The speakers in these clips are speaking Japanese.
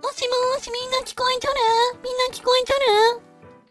もしもーし、みんな聞こえちゃる？みんな聞こえちゃる？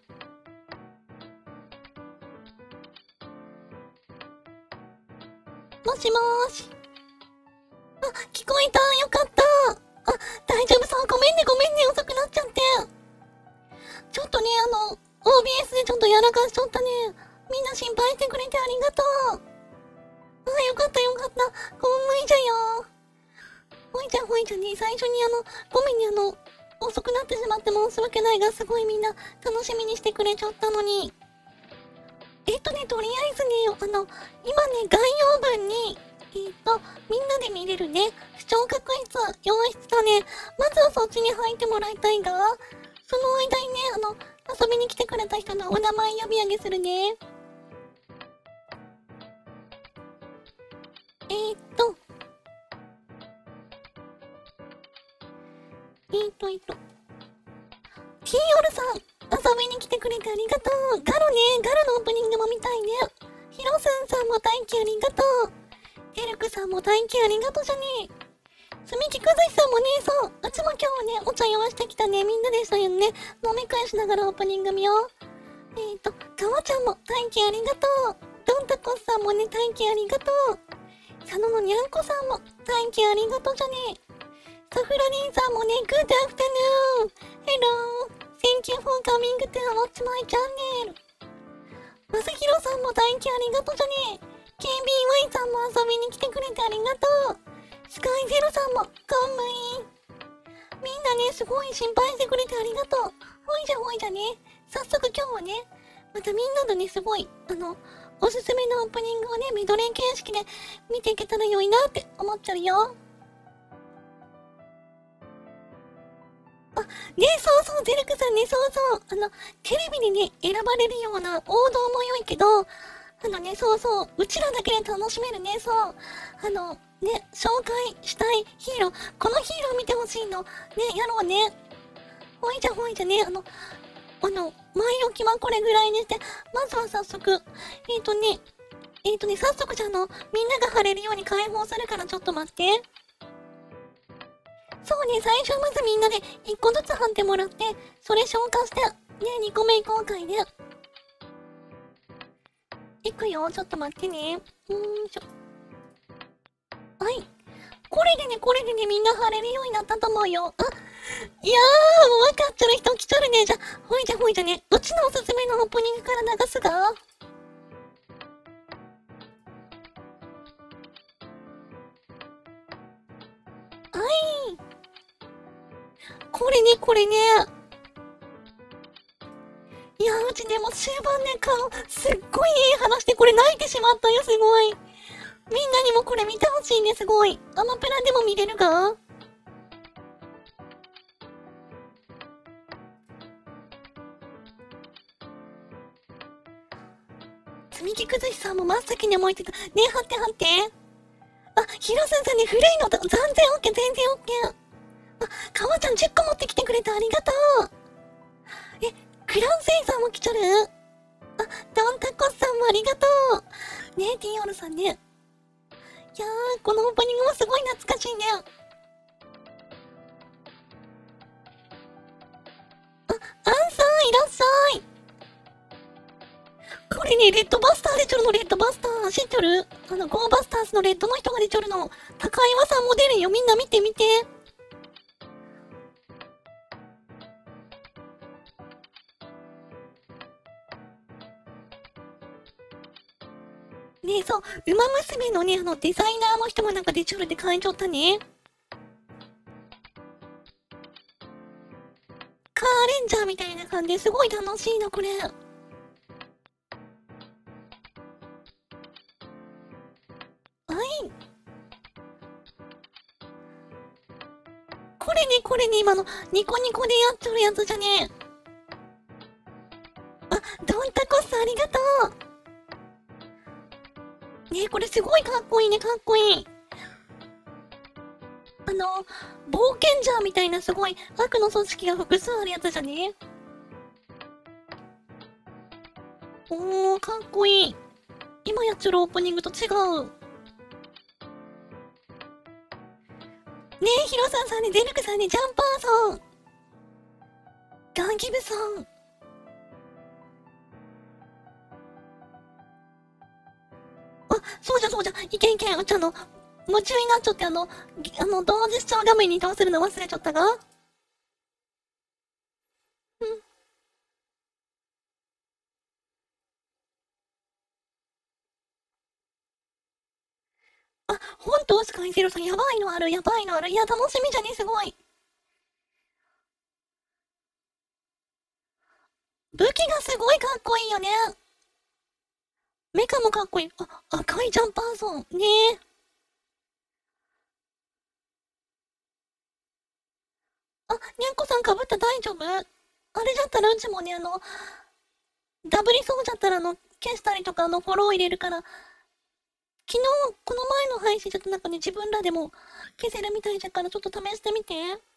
もしもーし。あ、聞こえた。よかった。あ、大丈夫そう。ごめんね、遅くなっちゃって。ちょっとね、OBS でちょっとやらかしちゃったね。みんな心配してくれてありがとう。あ、よかった。ごめんじゃよ。ほいじゃね、最初にごめんね、遅くなってしまって申し訳ないが、すごいみんな楽しみにしてくれちゃったのに。とりあえずね、今ね、概要文に、みんなで見れるね、視聴覚室用意したね。まずはそっちに入ってもらいたいが、その間にね、遊びに来てくれた人のお名前呼び上げするね。T オルさん、遊びに来てくれてありがとう。ガロのオープニングも見たいね。ヒロスンさんも大気ありがとう。テルクさんも大気ありがとうじゃねえ。積み木くずしさんもね、そう。うちも今日はね、お茶用意してきたね。みんなでしたよね。飲み会しながらオープニング見よう。かわちゃんも大気ありがとう。ドンタコスさんもね、大気ありがとう。佐野のにゃんこさんも大気ありがとうじゃねえ。サフラリンさんもね、グッドアフタヌーン。Hello. Thank you for coming to watch my channel. まさひろさんも大気ありがとうじゃねえ。KBY さんも遊びに来てくれてありがとう。スカイゼロさんも、こんぶい。みんなね、すごい心配してくれてありがとう。ほいじゃね。早速今日はね、またみんなとね、すごい、おすすめのオープニングをね、メドレー形式で見ていけたら良いなって思っちゃうよ。あ、ね、そう、ゼルクさんね、そう。テレビにね、選ばれるような王道も良いけど、そう、うちらだけで楽しめるね、そう。ね、紹介したいヒーロー、このヒーロー見てほしいの、ね、やろうね。ほいじゃね、前置きはこれぐらいにして、まずは早速、早速じゃみんなが貼れるように開放するからちょっと待って。そうね、最初はまずみんなで1個ずつ貼ってもらって、それ消化して、ね、2個目いこうかいね。いくよ、ちょっと待ってね。はい。これでね、みんな貼れるようになったと思うよ。あ、いやー、もう分かっちゃる人来ちゃるね。じゃ、ほいじゃね、うちのおすすめのオープニングから流すが。はい。これね。いやうちでも終盤ね、すっごいいい話でこれ泣いてしまったよ、すごい。みんなにもこれ見てほしいね、すごい。アマプラでも見れるが。積み木くずしさんも真っ先に思いついた。ね、貼って。あ、ヒロスンさんに古いの全然オッケー。あ、かわちゃん10個持ってきてくれてありがとう。クランセイさんも来ちゃる？あ、ドンタコスさんもありがとう。ね、ティーオルさんね。いやー、このオープニングもすごい懐かしいね。あ、アンさんいらっしゃい。これね、レッドバスターでちょるの、レッドバスター。知っちょる？ゴーバスターズのレッドの人が出ちょるの。高岩さんも出るよ。みんな見て。ねえ、そう、ウマ娘のね、デザイナーの人もなんか出ちょるって書いちゃったね。カーレンジャーみたいな感じですごい楽しいの、これ。はい。これね、今のニコニコでやっちょるやつじゃね。あ、ドンタコスありがとう。ねえ、これすごいかっこいいね、かっこいい。冒険者みたいなすごい悪の組織が複数あるやつじゃね。おー、かっこいい。今やっちょるオープニングと違う。ねえ、ヒロさんね、ゼルクさんね、ジャンパーソン。 ガンギブさん。あ、そうじゃそうじゃ。いけいけ。うち夢中になっちゃって同時視聴画面に移動するの忘れちゃったが。うん。あ、ほんとスカイゼロさん、やばいのある、やばいのある。いや、楽しみじゃね、すごい。武器がすごいかっこいいよね。メカもかっこいい。あ、赤いジャンパーソン。ねえ。あ、にゃんこさんかぶった大丈夫？あれじゃったらうちもね、ダブりそうじゃったら消したりとかフォロー入れるから、昨日、この前の配信ちょっとなんかね、自分らでも消せるみたいだからちょっと試してみて。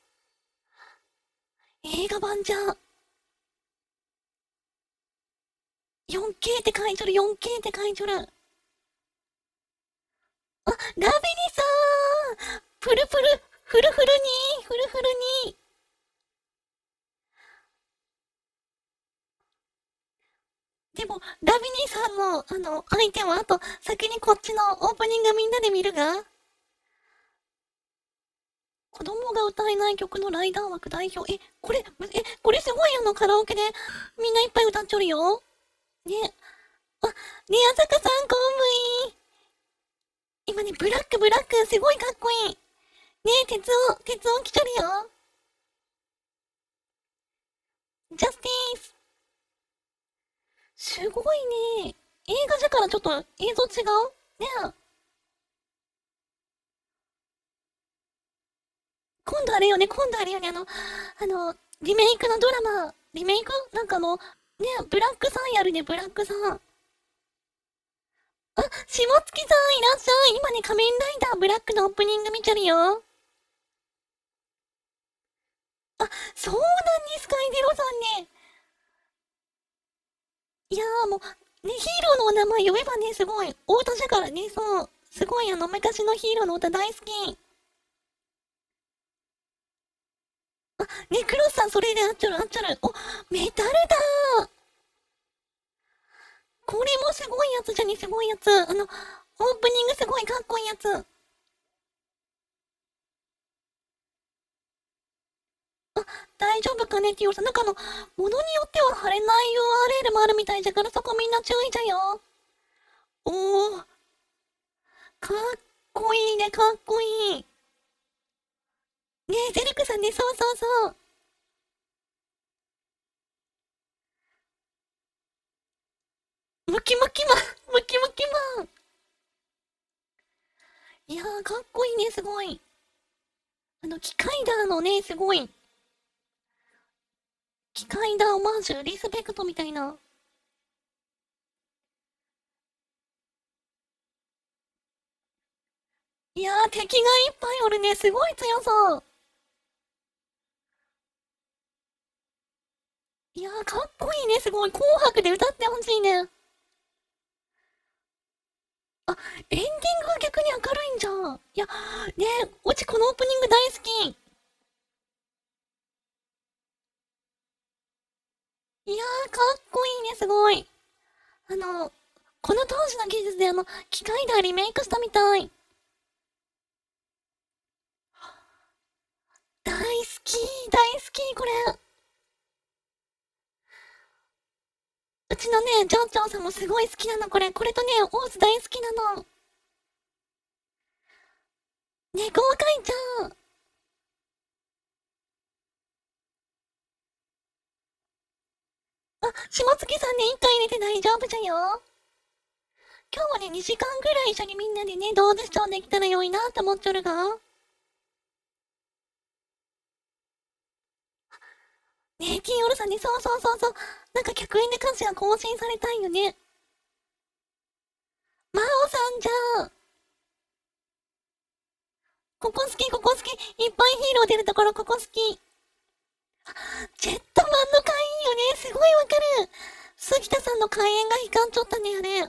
映画版じゃ。4K って書いとる、4K って書いとる。あ、ラビリさんプルプル、フルフルに、フルフルに。でも、ラビニさんの、相手は、あと、先にこっちのオープニングみんなで見るが、子供が歌えない曲のライダー枠代表。これすごいカラオケで、みんないっぱい歌っちょるよ。ね。あ、ねあさかさん、公務員。今ね、ブラック、すごいかっこいい。ね鉄を来ちょるよ。ジャスティス。すごいね。映画じゃからちょっと映像違うねえ。今度あれよね、リメイクのドラマ、リメイクなんかねえ、ブラックさんやるね、ブラックさん。あ、下月さんいらっしゃい。今ね、仮面ライダーブラックのオープニング見ちゃるよ。あ、そうなんですか、イデロさんね。いやーもう、ね、ヒーローのお名前呼べばね、すごい、大歌じゃからね、そう。すごい昔のヒーローの歌大好き。あ、ね、クロスさんそれであっちゃる、あっちゃる。お、メタルだー。これもすごいやつじゃね、すごいやつ。オープニングすごいかっこいいやつ。大丈夫かねっていうさ、なんかものによっては貼れない URL もあるみたいだからそこみんな注意じゃよ。おー、かっこいいね、かっこいい。ねえ、ゼルクさんね、そうそうそう。ムキムキマン、ムキムキマン。いやー、かっこいいね、すごい。機械だのね、すごい。機械だオマージュ、リスペクトみたいな。いやー、敵がいっぱいおるね、すごい強そう。いやー、かっこいいね、すごい。紅白で歌ってほしいね。あ、エンディングが逆に明るいんじゃん。いや、ねえ、うちこのオープニング大好き。いやー、かっこいいね、すごい。あの、この当時の技術で機械でリメイクしたみたい。大好き、大好き、これ。うちのね、ジョンジョンさんもすごい好きなの、これ。これとね、オーズ大好きなの。ね、豪快じゃん。あ、下月さんね、一回入れて大丈夫じゃよ。今日はね、2時間ぐらい一緒にみんなでね、同時視聴できたら良いなって思っちょるが。ねえ、金夜さんね、そうそうそうそう。なんか100円で歌詞が更新されたいよね。魔王さんじゃん。ここ好き、ここ好き。いっぱいヒーロー出るところ、ここ好き。ジェットマンの回いいよね。すごいわかる。杉田さんの開演が光っちゃったね、あれ。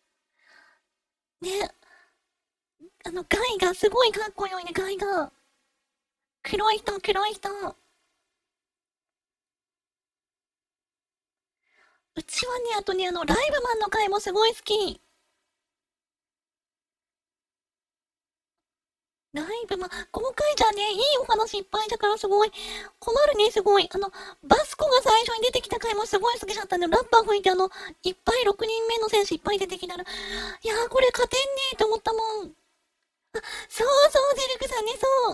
ね、ガイがすごいかっこよいね、ガイが。黒い人、黒い人。 うちはね、あとね、ライブマンの回もすごい好き。ライブマン、今回じゃね、いいお話いっぱいだからすごい困るね、すごい。バスコが最初に出てきた回もすごい好きだったんで、ラッパー吹いていっぱい6人目の選手いっぱい出てきたら、いやーこれ勝てんねーって思ったもん。そうそう、ジェルクさんね、そう。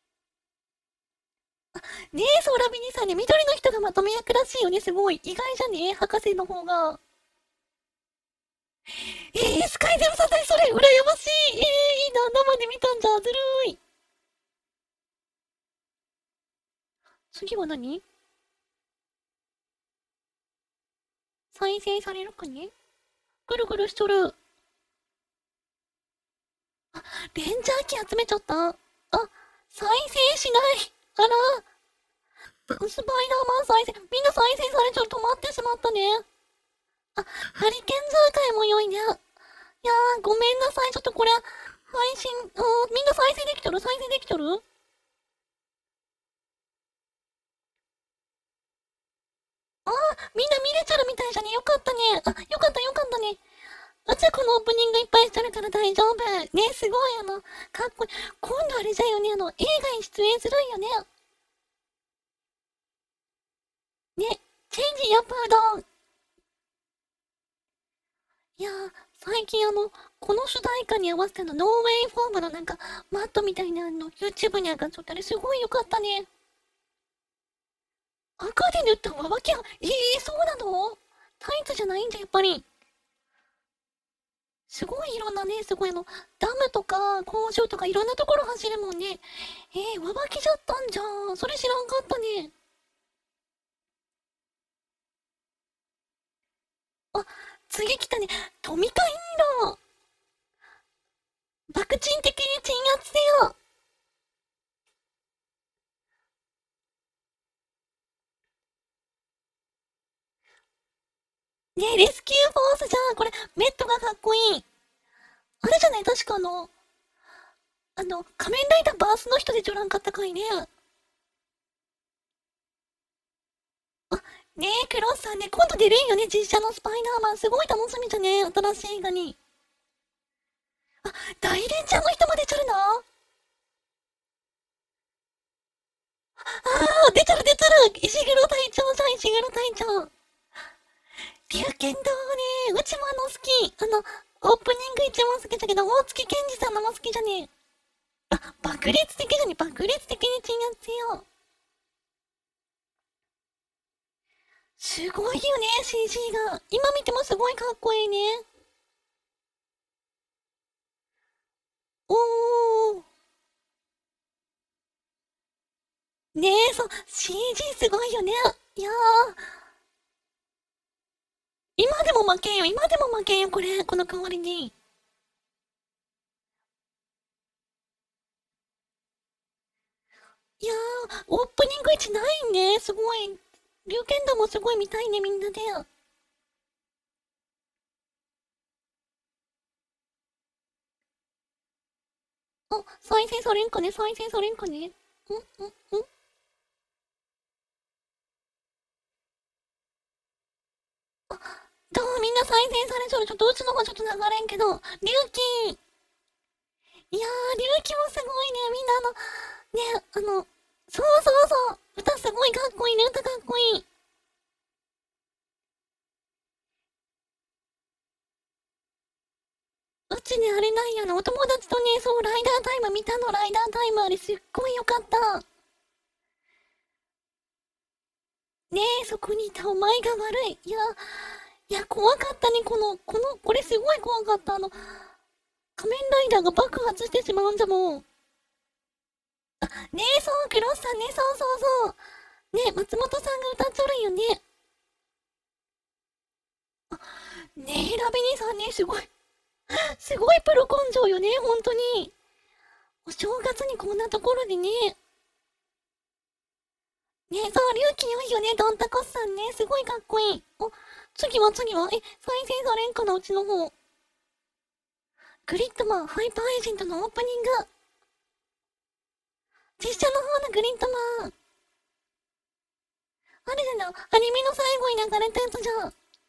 ねえ、そう、ラビニさんね、緑の人がまとめ役らしいよね、すごい。意外じゃねえ、博士の方が。スカイゼロさんそれ、羨ましい。いいな、生で見たんじゃ、ずるい。次は何？再生されるかね？ぐるぐるしとる。レンジャー機集めちゃった。再生しない。あら、スパイダーマン再生。みんな再生されちゃう。止まってしまったね。ハリケーンザー界も良いね。いやごめんなさい。ちょっとこれ、配信、みんな再生できとる？再生できとる？みんな見れちゃるみたいじゃね。よかったね。よかったよかったね。うちはこのオープニングいっぱいしてるから大丈夫。ね、すごいかっこいい。今度あれじゃよね、映画に出演するんよね。ね、チェンジやプードン。いや最近この主題歌に合わせてノーウェイフォームのなんか、マットみたいなYouTube に上がっちゃったり、すごいよかったね。赤で塗ったわわきゃ、そうなの？タイツじゃないんだ、やっぱり。すごいいろんなね、すごいダムとか工場とかいろんなところ走るもんね。上履きじゃったんじゃん。それ知らんかったね。次来たね。トミカヒーロー。爆鎮的に鎮圧せよ。ねレスキューフォースじゃん。これ、メットがかっこいい。あれじゃない確か仮面ライダーバースの人でちょらんかったかいね。ねクロスさんね、今度出るんよね、実写のスパイダーマン。すごい楽しみじゃね、新しい映画に。大レンジャーの人も出ちゃるの？出ちゃる出ちゃる。石黒隊長じゃん、石黒隊長。龍剣道ね、うちも好き。オープニング一番好きだけど、大月健二さんのも好きじゃね。爆裂的じゃね、爆裂的に鎮圧せよ。すごいよね、CG が。今見てもすごいかっこいいね。おー。ねそう、CG すごいよね。いや今でも負けんよ、今でも負けんよ、この代わりに。いやオープニング1ないね、すごい。龍剣道もすごい見たいね、みんなで。再生されんかね、再生されんかね。どうみんな再生されちゃう。ちょっとうちの方ちょっと流れんけど、龍騎。いや龍騎もすごいね、みんなね、そうそうそう、歌すごいかっこいいね、歌かっこいい。うちね、あれなんやな、お友達とね、そう、ライダータイム見たの、ライダータイムあれすっごいよかった。ねそこにいたお前が悪い。いや、怖かったね、これすごい怖かった。仮面ライダーが爆発してしまうんじゃもん。そう、クロスさんね、そうそうそう。松本さんが歌っちょるんよね。ラビニさんね、すごい、すごいプロ根性よね、本当に。お正月にこんなところでね。そう、龍騎良いよね、ドンタコスさんね、すごいかっこいい。次は、再生されんかな、うちの方。グリッドマン、ハイパーエージェントのオープニング。実写の方のグリッドマン。あれじゃな、アニメの最後に流れたやつじゃん。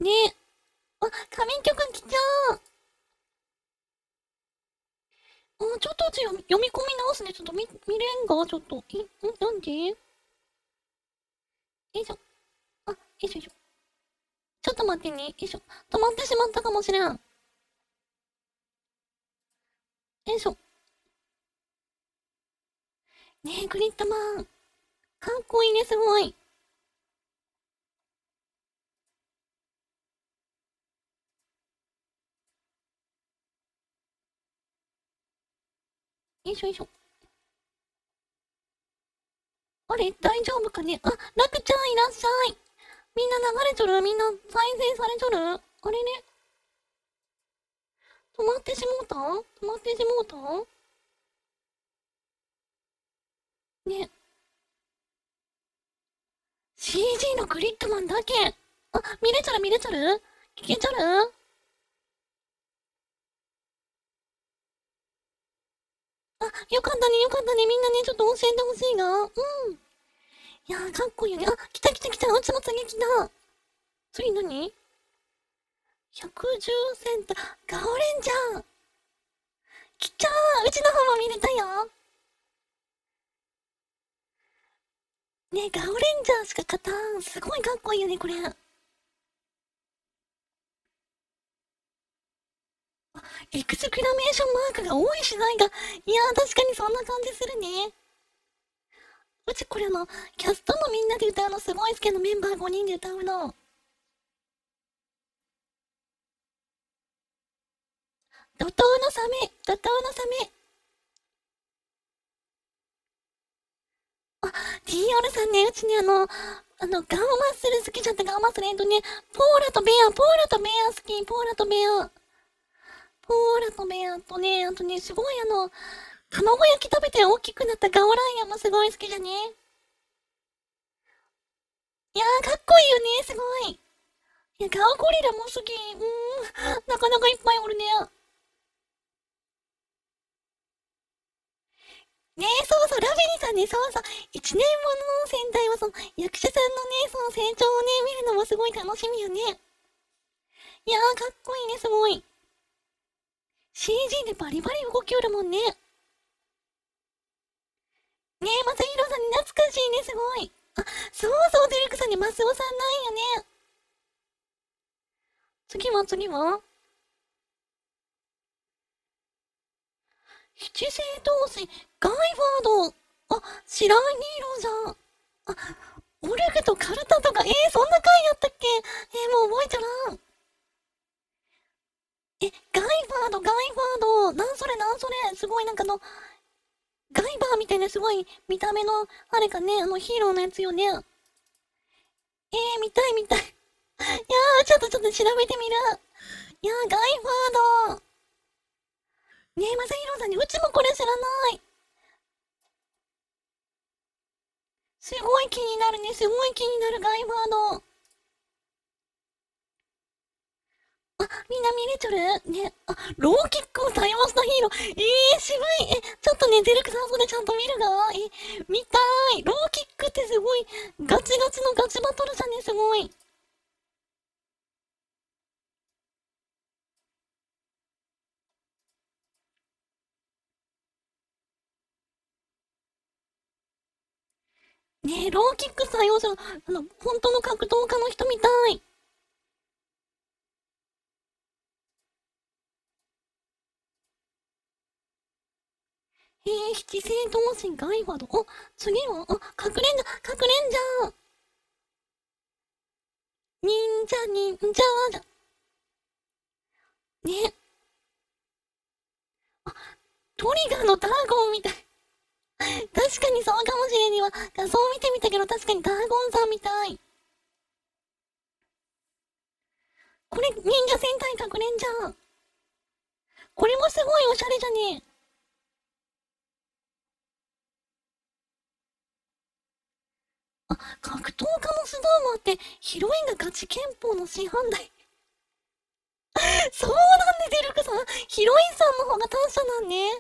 ねえ。あ、仮面曲来ちゃう。あ、ちょっと読み込み直すね。ちょっと見れんがちょっと。なんでよいしょ。あ、よいしょよいしょ。ちょっと待ってね。よいしょ。止まってしまったかもしれん。よいしょ。ねえ、グリッドマン。かっこいいね、すごい。よいしょよいしょ。あれ大丈夫かね。あ、ラクちゃんいらっしゃい。みんな流れちょる、みんな再生されちょる。あれね。止まってしもうた止まってしもうたね。CG のグリッドマンだけ。あ、見れちゃる見れちゃる聞けちゃる。あ、よかったねよかったね。みんなね、ちょっと教えてほしいが。うん。いやー、かっこいいよね。あ、来た来た来た。うちも次来た。次何？ 110 センター。ガオレンジャー。来ちゃー。うちの方も見れたよ。ね、ガオレンジャーしか勝たん。すごいかっこいいよね、これ。エクスクラメーションマークが多いしないが。いやー、確かにそんな感じするね。うちこれキャストのみんなで歌うのすごい好きなメンバー5人で歌うの。怒涛のサメ、怒涛のサメ。あ、TR さんね、うちね、ガンマッスル好きじゃった、ガンマッスル、ポーラとベア、ポーラとベア好き、ポーラとベア。ポーラとベアとね、あとね、すごい卵焼き食べて大きくなったガオライアンもすごい好きじゃね。いやー、かっこいいよね、すごい。いや、ガオゴリラも好き。なかなかいっぱいおるね。ねえ、そうそう、ラビリさんね、そうそう、一年ものの戦隊は役者さんのね、その成長をね、見るのもすごい楽しみよね。いやー、かっこいいね、すごい。CG でバリバリ動きおるもんね。ねえ、まさひろさんに懐かしいね、すごい。あ、そうそう、デレクさんにマスオさんなんよね。次は七星闘士、ガイファード。あ、知らんヒーローじゃん。あ、オルグとカルタとか、そんな回やったっけ？もう覚えちゃらん。ガイファード、なんそれなんそれ、すごいガイバーみたいなすごい見た目の、あれかね、ヒーローのやつよね。見たい見たい。いやー、ちょっと調べてみる。いやー、ガイファード。ねえ、まさひろさんに、うちもこれ知らない。すごい気になるね、すごい気になるガイファード。あ、みんな見れちょるね。あ、ローキックを多用したヒーロー。渋い。ちょっとね、デルクさんそれちゃんと見るが。見たい。ローキックってすごい、ガチガチのガチバトルじゃね、すごい。ねえ、ローキック採用者、本当の格闘家の人みたい。七星同心ガイファド。次は、かくれんじゃ、かくれんじゃ。忍者じゃ。ね。トリガーのターゴンみたい。確かにそうかもしれんには、画像見てみたけど確かにターゴンさんみたい。これ、忍者戦隊かくれんじゃん。これもすごいおしゃれじゃねえ。格闘家のスドーもあって、ヒロインがガチ憲法の師範代。そうなんで、デルクさん。ヒロインさんの方が短所なんね。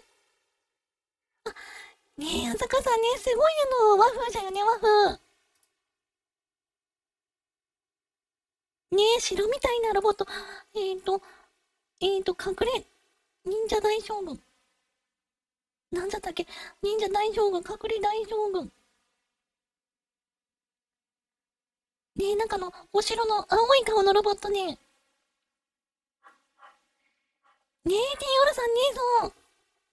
ねえ、あさかさんね、すごい和風じゃよね、和風。 ねえ、城みたいなロボット。隠れ、忍者大将軍。なんじゃったっけ。忍者大将軍、隠れ大将軍。ねえ、お城の青い顔のロボットね。ねえ、ティオルさんねえぞ。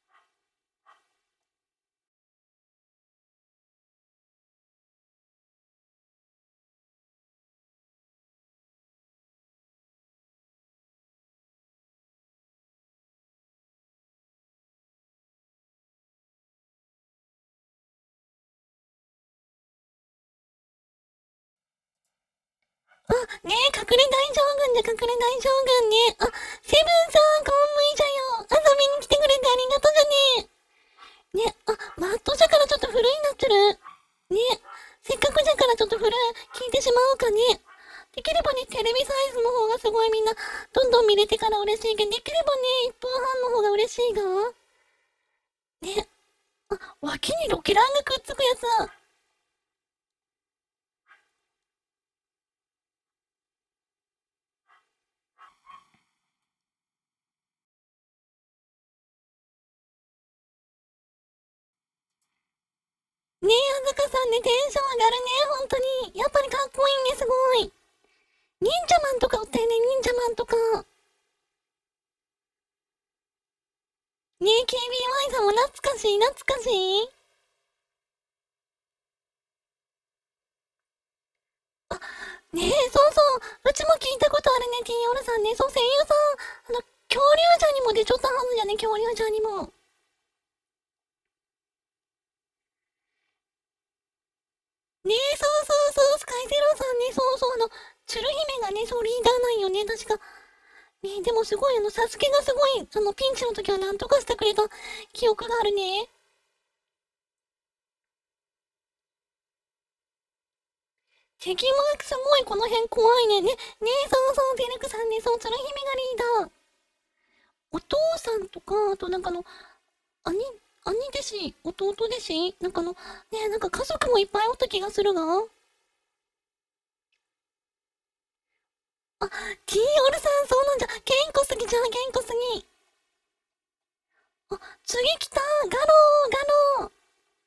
あ、ねえ、隠れ大将軍じゃ、隠れ大将軍ね。あ、セブンさん、こんむいじゃよ。遊びに来てくれてありがとうじゃね。ね、マットじゃからちょっと古いなってる。ね、せっかくじゃからちょっと聞いてしまおうかね。できればね、テレビサイズの方がすごいみんな、どんどん見れてから嬉しいけど、できればね、1分半の方が嬉しいが。ね、脇にロケランがくっつくやつ。ねえ、あずかさんね、テンション上がるね、本当に。やっぱりかっこいいね、すごい。忍者マンとかおったよね、忍者マンとか。ねえ、KBY さんも懐かしい、懐かしい。ねえ、そうそう。うちも聞いたことあるね、ティーオルさんね。そう、声優さん、恐竜じゃにも出ちょったはずじゃね、恐竜じゃにも。ねえ、そうそうそう、スカイゼロさんね、そうそう、鶴姫がね、そう、リーダーなんよね、確か。ねえ、でもすごい、サスケがすごい、ピンチの時はなんとかしてくれた記憶があるね。敵もすごい、この辺怖いね。ね、ねえ、そうそう、ゼルクさんね、そう、鶴姫がリーダー。お父さんとか、あと兄、兄弟子、弟弟子ねえ、家族もいっぱいおった気がするが。あ、T オルさん、そうなんじゃ。ケンコすぎじゃん、ケンコすぎ。あ、次来た、ガロー、ガロー。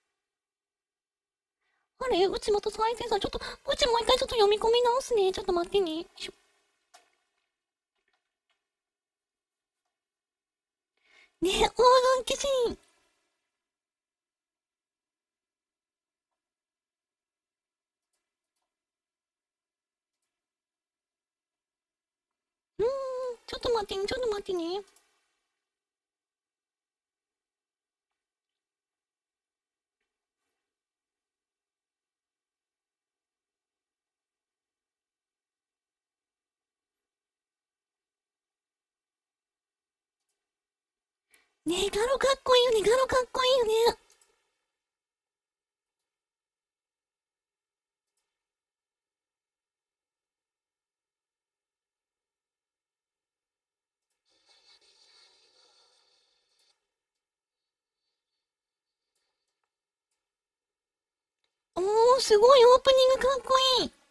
あれ、内本再生さん、ちょっと、うちもう一回ちょっと読み込み直すね。ちょっと待ってね。ねえ、黄金化身。ちょっと待ってね、ちょっと待ってね。ねえ、ガロかっこいいよね、ガロかっこいいよね。おー、すごい、オープニングかっこいい。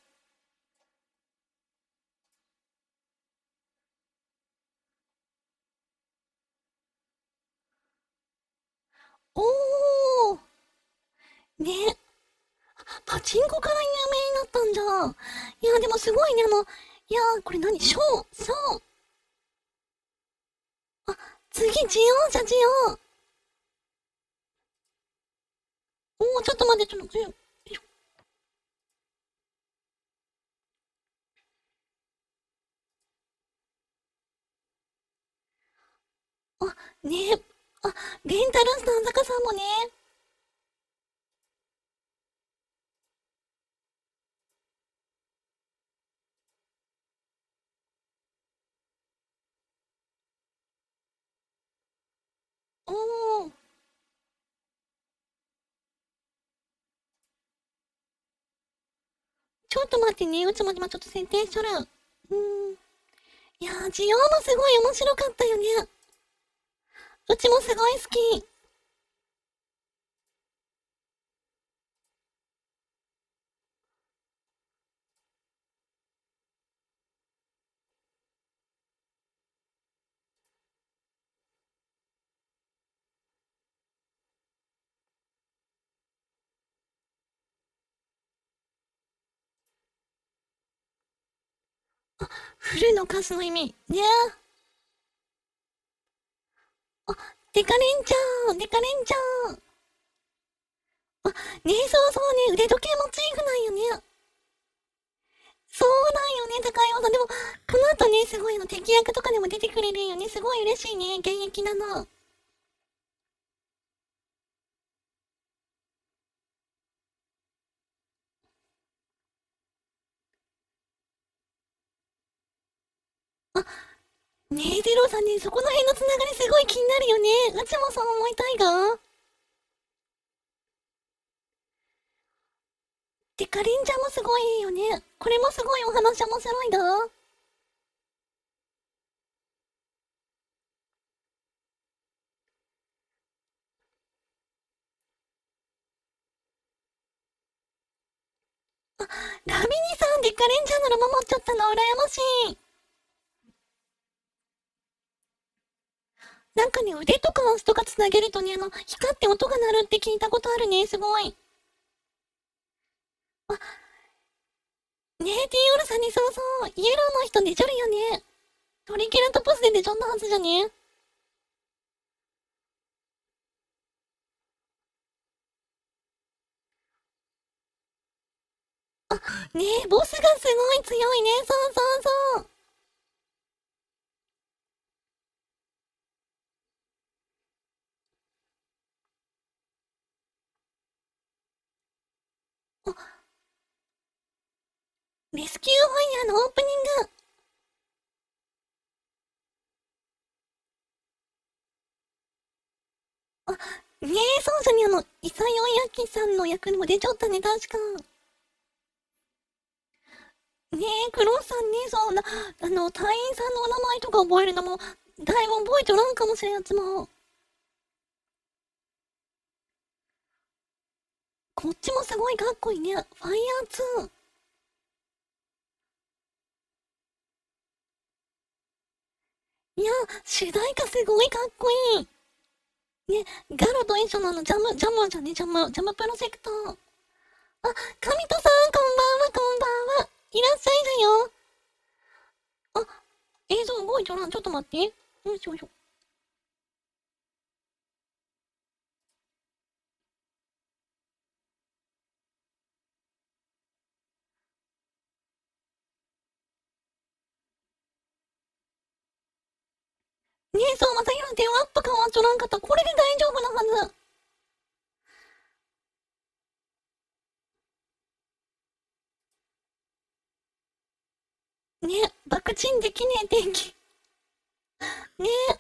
おー、ね、パチンコから有名になったんじゃ。いや、でもすごいね、いやこれ何ショー、ショー。あ、次、ジオじゃ、ジオ。おー、ちょっと待って、ちょっと、あ、ねあ、レンタルスター坂さんもね。おー、ちょっと待ってね、うちも今ちょっと設定しとる。いやジオもすごい面白かったよね。うちもすごい好き。 フルの歌詞の意味。ねえ。あ、デカレンちゃん、デカレンちゃん。あ、ねえ、そうそうね、腕時計モチーフなんよね。そうなんよね、高山さん。でも、この後ね、すごい敵役とかでも出てくれるよね。すごい嬉しいね、現役なの。あ、ねえ、ゼロさんね、そこの辺のつながりすごい気になるよね。うちもそう思いたいが。で、かりんちゃんもすごいよね。これもすごいお話面白いだ。ラビニさん、でかりんちゃんのロマ持っちゃったの羨ましい。なんかね、腕とか足とかつなげるとね、光って音が鳴るって聞いたことあるね、すごい。あ、ねえ、ティーオルさんにそうそう、イエローの人出ちょるよね。トリケラトプスで出ちょんなはずじゃね。ねえ、ボスがすごい強いね。そうそうそう。レスキューファイヤーのオープニング。あ、ねえ、そうじゃね、イサヨイアキさんの役にも出ちゃったね、確か。ねえ、クロスさんね、そうな、隊員さんのお名前とか覚えるのも、だいぶ覚えとらんかもしれんやつも。こっちもすごいかっこいいね。ファイヤー2。いや、主題歌すごいかっこいい。ね、ガロと一緒のジャムじゃね、ジャムプロジェクト。あ、神戸さん、こんばんは、こんばんは。いらっしゃいだよ。あ、映像動いちょらん。ちょっと待って。よいしょよいしょ。ねえ、そう、まさひろ電話アップ変わっちょらんかった。これで大丈夫なはず。ね、爆沈できねえ天気。ねえ。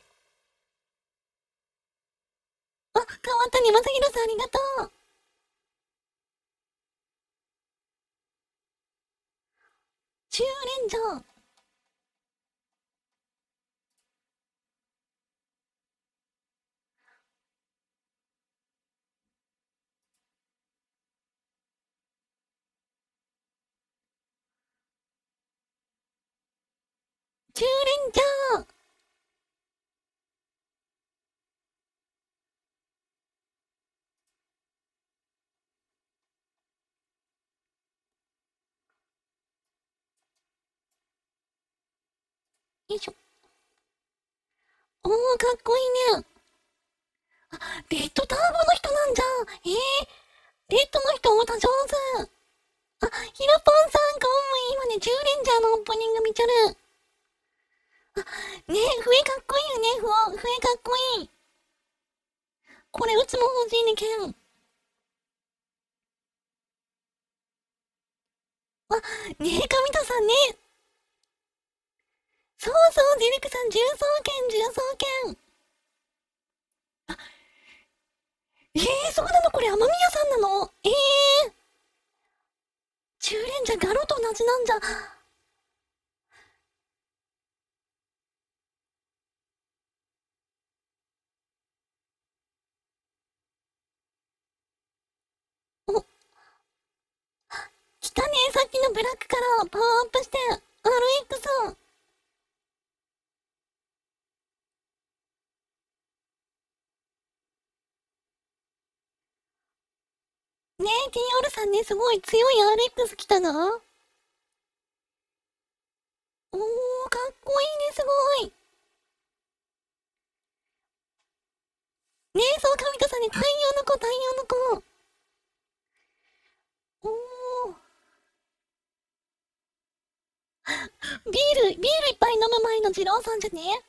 あ、変わったね、まさひろさんありがとう。10連じゃん。10連じゃん。よいしょ。おー、かっこいいね。レッドターボの人なんじゃん。レッドの人また上手。あ、ヒロポンさん、こんばん今ね、10連ジャーのオープニング見ちゃる。ねえ、笛かっこいいよね、笛かっこいい。これ、うつも欲しいね、ケン。あ、ねえ、神田さんね。そうそう、ディレクさん、重装券。そうなのこれ、雨宮さんなの10連じゃガロと同じなんじゃ。お、来たね、さっきのブラックからパワーアップして、RX。ねえ、TR さんね、すごい強い RX 来たな。 おー、かっこいいね、すごい。ねえ、そう、神田さんね、太陽の子、太陽の子。おー、ビールいっぱい飲む前の二郎さんじゃね？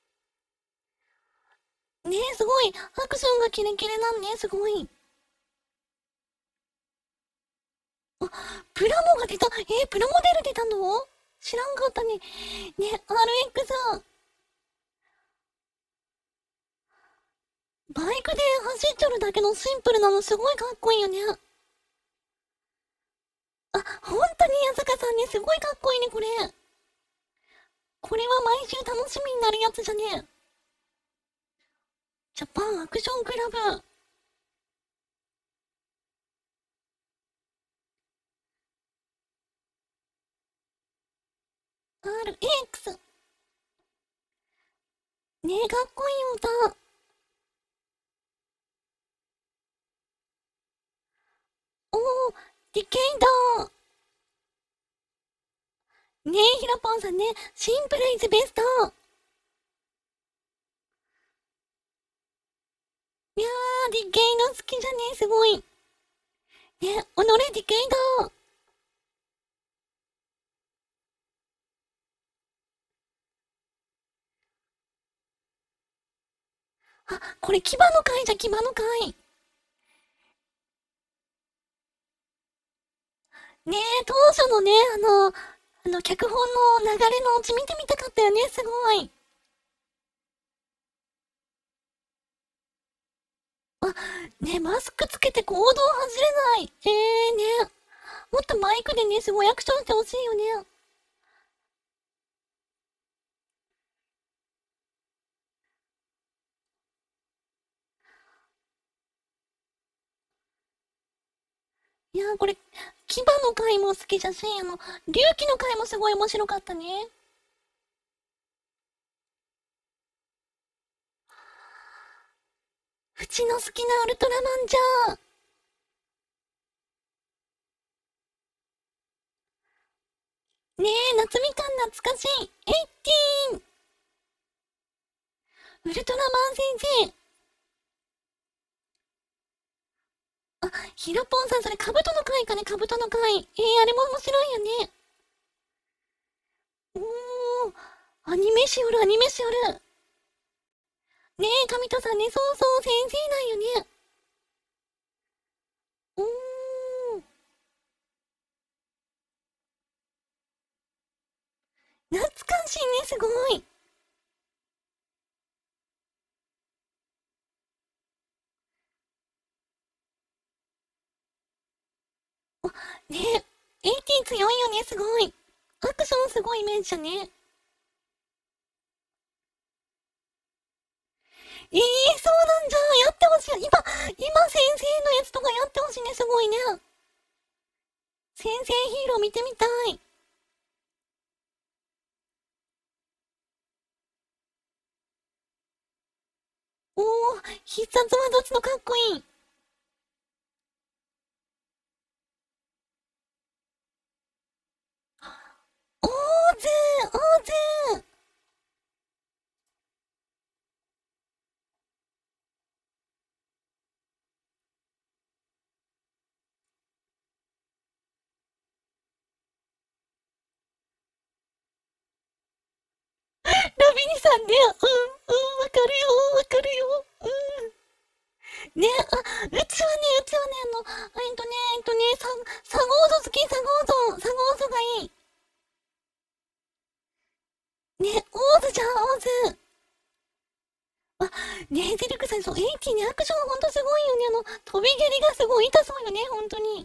ねえ、すごい。アクションがキレキレなんね、すごい。あ、プラモが出た。プラモデル出たの？知らんかったね。ね、RX さん。バイクで走っちゃるだけのシンプルなのすごいかっこいいよね。あ、本当に安坂さんね、すごいかっこいいね、これ。これは毎週楽しみになるやつじゃね？ジャパンアクションクラブ。RX。ねえ、かっこいい歌。おー、ディケイド。ねえ、ヒロポンさんね、シンプルイズベスト。いやー、ディケイド好きじゃねえ、すごい。ねえ、おのれディケイド。あ、これ牙の回じゃ、牙の回。ねえ、当初のね、脚本の流れのオチ見てみたかったよね、すごい。あ、ねえ、マスクつけて行動走れない。ね。もっとマイクでね、すごいアクションしてほしいよね。いやー、これ、牙の回も好きだし、龍騎の回もすごい面白かったね。うちの好きなウルトラマンじゃん。ねえ、夏みかん懐かしい。18。ウルトラマン先生。あ、ヒロポンさん、それカブトの回かね、カブトの回。あれも面白いよね。おー、アニメしおる、アニメしおる。ねえ、神戸さんね、そうそう、先生なんよね。おー、懐かしいね、すごい。ねえ、AT 強いよね、すごい。アクションすごいイメージだね。そうなんじゃ。やってほしい。今先生のやつとかやってほしいね、すごいね。先生ヒーロー見てみたい。おー、必殺はどっちのかっこいい。オーズー、オーズー。ラビニさんね、わかるよ、わかるよ。ね、うちはね、サゴード好き、サゴードがいい。ね、オーズじゃん、オーズ。ね、ゼルクさん、そう、エイティね、アクションほんとすごいよね。飛び蹴りがすごい痛そうよね、ほんとに。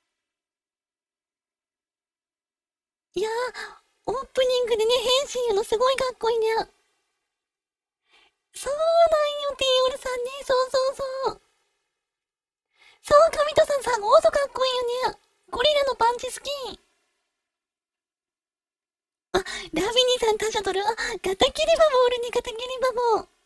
いやー、オープニングでね、変身言うのすごいかっこいいね。そうなんよ、ティーオルさんね、そうそうそう。そう、神田さん、サゴードかっこいいよね。ゴリラのパンチ好き。あ、ラビニさん、他者取る。ガタキリバボおるね、ガタキリバボ。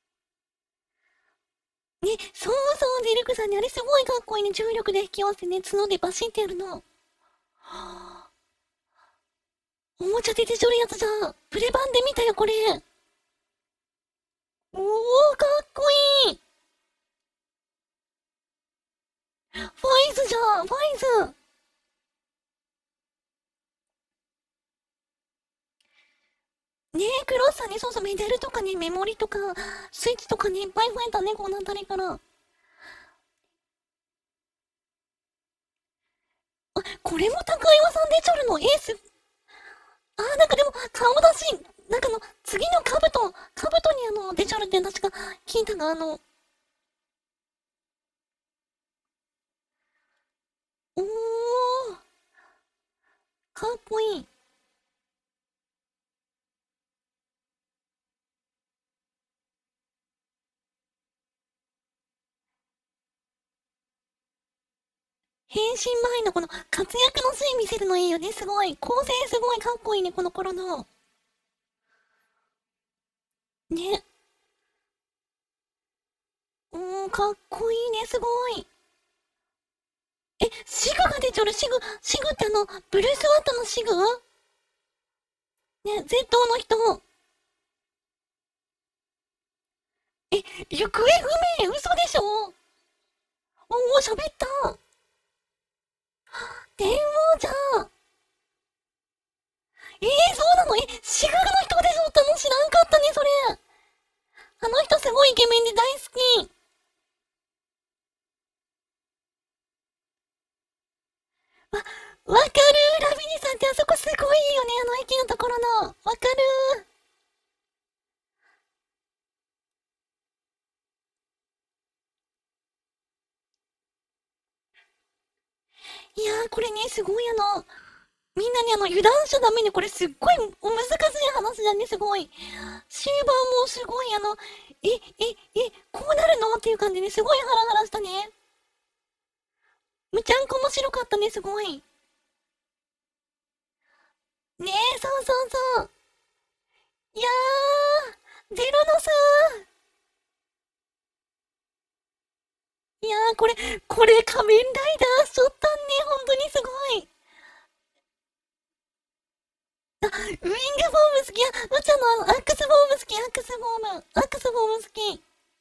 ね、そうそう、デルクさんね、あれすごいかっこいいね。重力で引き寄せてね、角でバシってやるの。はおもちゃで出てるやつじゃん。プレ版で見たよ、これ。おー、かっこいい。ファイズじゃん、ファイズ。ねえ、クロスさんにそうそう、メダルとかね、メモリとか、スイッチとかね、いっぱい増えたね、この辺りから。あ、これも高岩さん出ちょるのエース。あー、なんかでも、顔出し、なんか次の兜に出ちょるって確か聞いたが、おー、かっこいい。変身前のこの活躍のシーン見せるのいいよね、すごい。構成すごいかっこいいね、この頃の。ね。かっこいいね、すごい。シグが出ちょる、シグってブルース・ワットのシグね、Z の人。行方不明、嘘でしょ。おー、喋った。電話じゃん。そうなの。シグの人でしょったの知らんかったね、それ。あの人すごいイケメンで大好き。わかる。ラビニさんってあそこすごいよね、あの駅のところの。わかる。いやー、これね、すごいみんなに油断しちゃダメね。これすっごいお難しい話だね、すごい。シーバーもすごいこうなるのっていう感じですごいハラハラしたね。むちゃんこ面白かったね、すごい。ねえ、そうそうそう。いやゼロノスいやこれ仮面ライダーしょったんね、本当にすごい。ウィングフォーム好きや、うちアックスフォーム好き、アックスフォーム、アックスフォーム好き。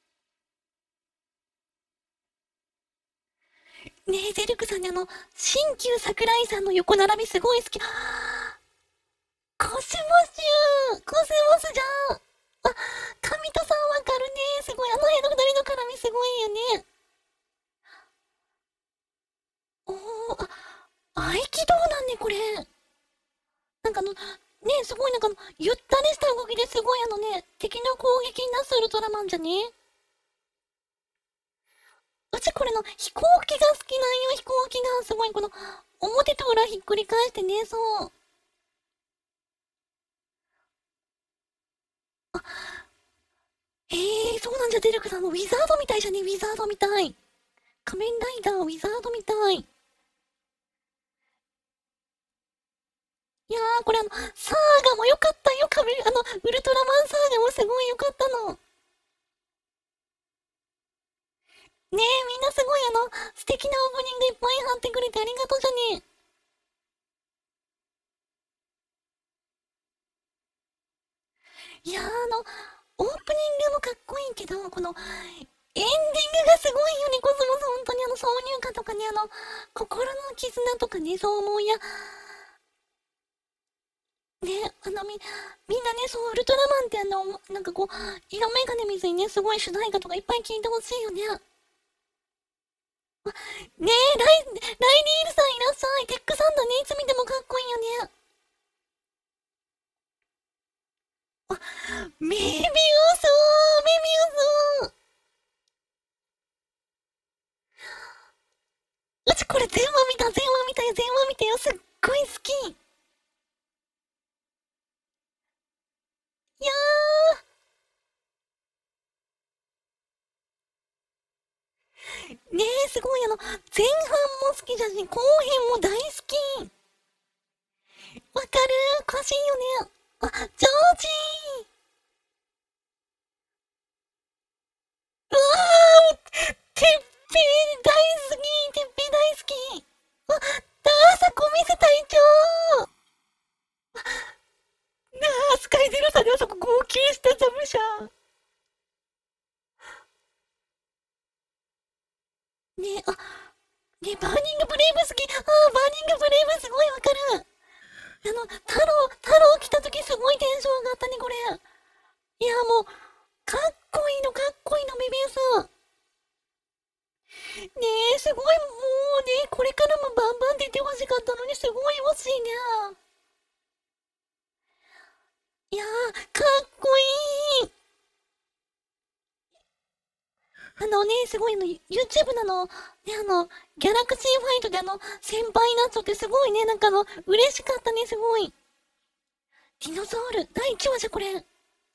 ねえ、ゼルクさんに新旧桜井さんの横並びすごい好き。コスモスコスモスじゃん。あ、神戸さんわかるね。すごい、あの辺の二人の絡みすごいよね。おー、合気道なんね、これ。なんかすごいなんかゆったりした動きですごい敵の攻撃になすウルトラマンじゃね。うちこれの飛行機が好きなんよ、飛行機が。すごいこの、表と裏ひっくり返してね、そう。そうなんじゃ、デルクさんのウィザードみたいじゃね、ウィザードみたい。仮面ライダー、ウィザードみたい。いやこれサーガも良かったよ、ウルトラマンサーガもすごい良かったの。ねみんなすごい素敵なオープニングいっぱい貼ってくれてありがとうじゃね。いやオープニングもかっこいいけど、この、エンディングがすごいよね、コスモス。本当に挿入歌とかね、心の絆とかね、そう思うや。ね、みんなね、そう、ウルトラマンってなんかこう、色眼鏡見ずにね、すごい主題歌とかいっぱい聞いてほしいよね。ねえ、ライニールさんいらっしゃい。テックさんだね、いつ見てもかっこいいよね。メビウスメビウスうちこれ全話見たよ、すっごい好き。いやねえ、すごい前半も好きだし、後編も大好き。わかる詳しいよね。ジョージうわーてっぺー大好きてっぺー大好きダーサコ見せ隊長したザムシャ。ねえ、あ、ねえ、バーニングブレイブ好き。ああ、バーニングブレイブすごいわかる。太郎来た時すごいテンション上がったね、これ。いや、もう、かっこいいの、かっこいいの、メビウス。ねえ、すごい、もうね、これからもバンバン出てほしかったのに、すごい惜しいね。いやー、かっこいい。すごいYouTube ギャラクシーファイトで先輩になっちゃってすごいね、嬉しかったね、すごい。ディノサウル、第1話じゃ、これ。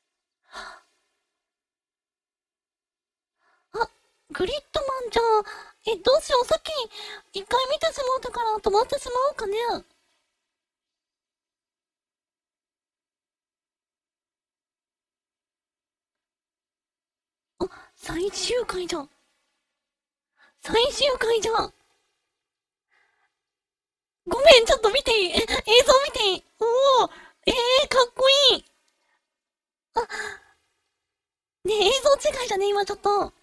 あ、グリッドマンじゃあ、どうしよう、さっき、一回見てしまったから止まってしまおうかね。あ、最終回じゃん。最終回じゃん。ごめん、ちょっと見ていい？映像見ていい？おお、かっこいい。あ、ね映像違いじゃね、今ちょっと。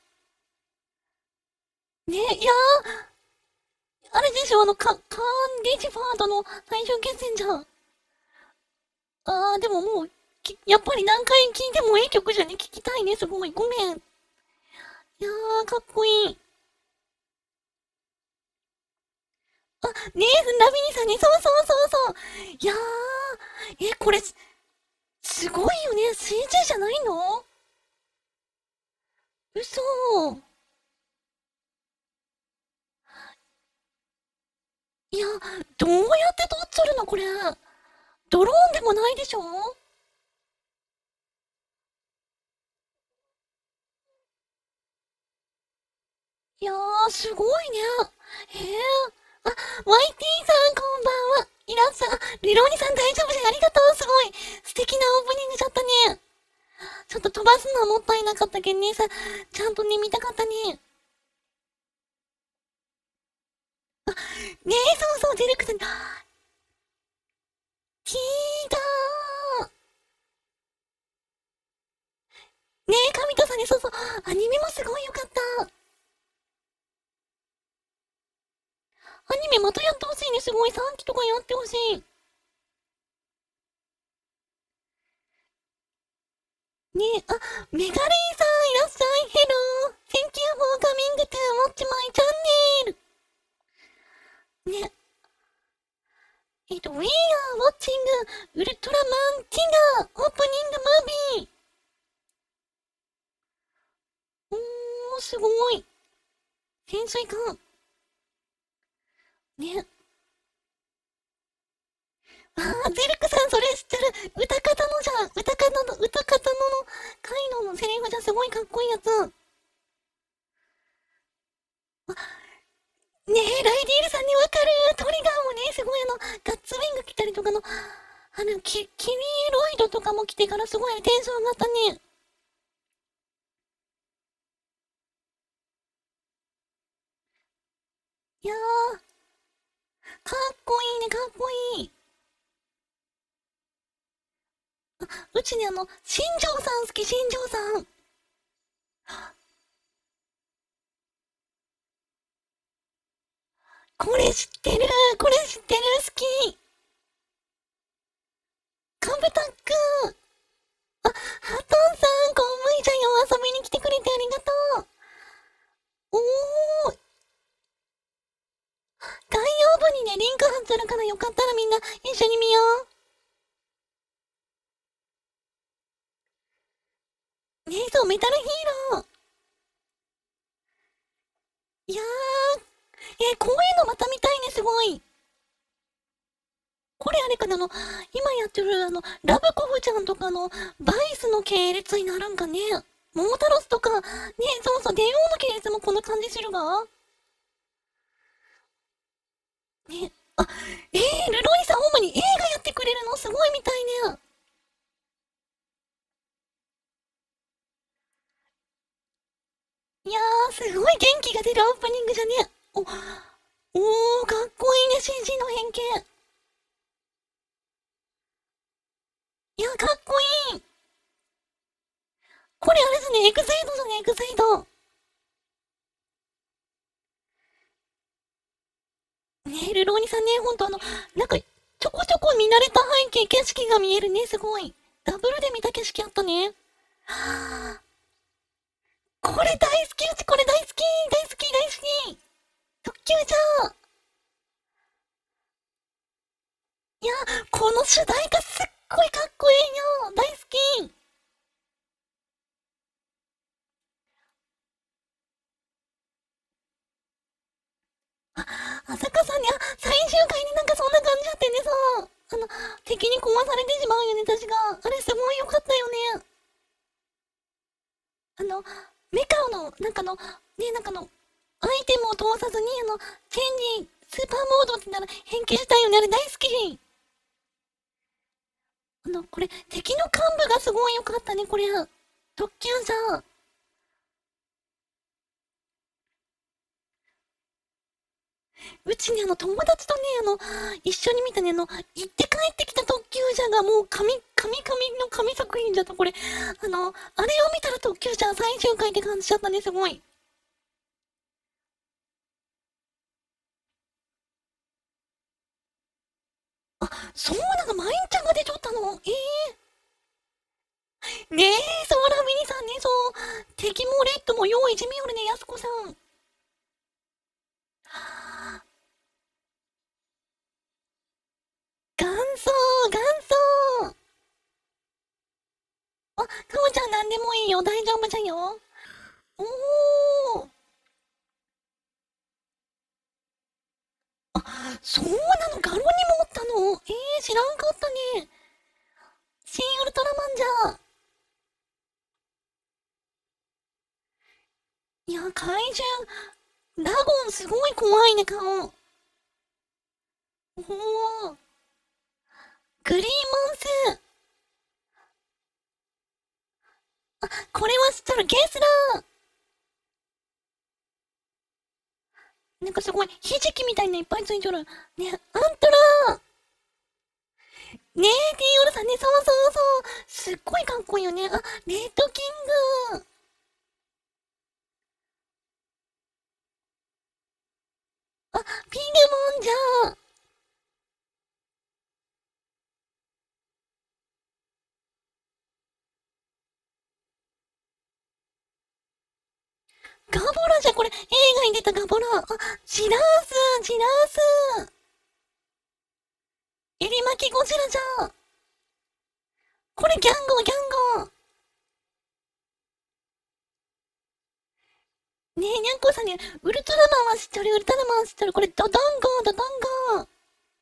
ねいやあれでしょ、カーン・リジファードの最終決戦じゃん。でももう、やっぱり何回聴いてもいい曲じゃね、聴きたいね、すごい。ごめん。いやかっこいい。あ、ねラビニさんね、そうそうそうそう。いやこれ、すごいよね。CG じゃないの？嘘。いや、どうやって撮っちゃるのこれ。ドローンでもないでしょ？いやすごいね。へえ。あ、YT さんこんばんは。いらっしゃ、リローニさん大丈夫でありがとう。すごい。素敵なオープニングだったね。ちょっと飛ばすのはもったいなかったけんねさ、ちゃんとね、見たかったね。ねそうそう、ディレクターに、聞いたー。ね神田さんに、そうそう、アニメもすごいよかった。アニメまたやってほしいね、すごい。3期とかやってほしい。ねあ、メガレイさんいらっしゃい。ヘロー。Thank you for coming to watch my channel. ね、We are watching ウルトラマンティガーオープニングムービー。おー、すごい。潜水艦。ね。ゼルクさん、それ知ってる？歌方のじゃん。歌方のカイノのセリフじゃん。すごいかっこいいやつ。ねえ、ライディールさんにわかる。トリガーもね、すごいガッツウィング来たりとかキリロイドとかも来てからすごいテンション上がったね。いやー、かっこいいね、かっこいい。うちね、新庄さん好き、新庄さん。これ知ってる、これ知ってる、好き。カブタック。ハトンさん、こんぶいちゃんよ、遊びに来てくれてありがとう。おー、概要文にね、リンク貼ってるからよかったらみんな一緒に見よう。ねえ、そう、メタルヒーロー。いやこういうのまた見たいね、すごい。これあれかな、今やってるラブコフちゃんとかの、バイスの系列になるんかね。モータロスとか、ね、そうそう、電王の系列もこんな感じするが。ね、ルロイさん、主に映画やってくれるのすごいみたいね。いやすごい元気が出るオープニングじゃね。かっこいいね、CG の変形。いや、かっこいい。 これあれですね、エグゼイドじゃね、エグゼイド。ね、ルローニさんね、ほんとなんか、ちょこちょこ見慣れた背景、景色が見えるね、すごい。ダブルで見た景色あったね。はぁ、これ大好き、うちこれ大好き、大好き、大好き。特急じゃん。いや、この主題歌すっごいかっこいいよ。大好き。朝香さんに、最終回になんかそんな感じあってね、そう。敵に壊されてしまうよね、確か。あれすごい良かったよね。あの、メカオの、アイテムを通さずに、チェンジ、スーパーモードってなら変形したいよね、あれ大好き。これ、敵の幹部がすごい良かったね、これ。特急じゃん。うちね、友達とね、一緒に見たね、行って帰ってきた特急じゃが、もうの神作品じゃった、これ。あれを見たら特急じゃ最終回って感じちゃったね、すごい。そうなんか、マインちゃんが出ちゃったのねえ、そう、ラミニさんね、そう。敵もレッドも用意地味よるね、やすこさん。元祖、元祖。かおちゃんなんでもいいよ、大丈夫じゃよ。おー。そうなの、ガロにもおったの。知らんかったね。新ウルトラマンじゃ。いや、怪獣、ラゴンすごい怖いね、顔。おー。グリーンモンス。これは知っとる、ゲスラー。なんかすごい、ひじきみたいないっぱいついとる。ね、アントラー。ねえ、ティーオルさんね、そうそうそう。すっごいかっこいいよね。レッドキング。ピグモンじゃん。ガボラじゃ、これ、映画に出たガボラ。ジラース、ジラース。エリマキゴジラじゃん。これギャンゴ、ギャンゴ。ねえ、にゃんこさんね、ウルトラマンは知ってる、ウルトラマンは知ってる。これ、ドドンゴ、ドドンゴ。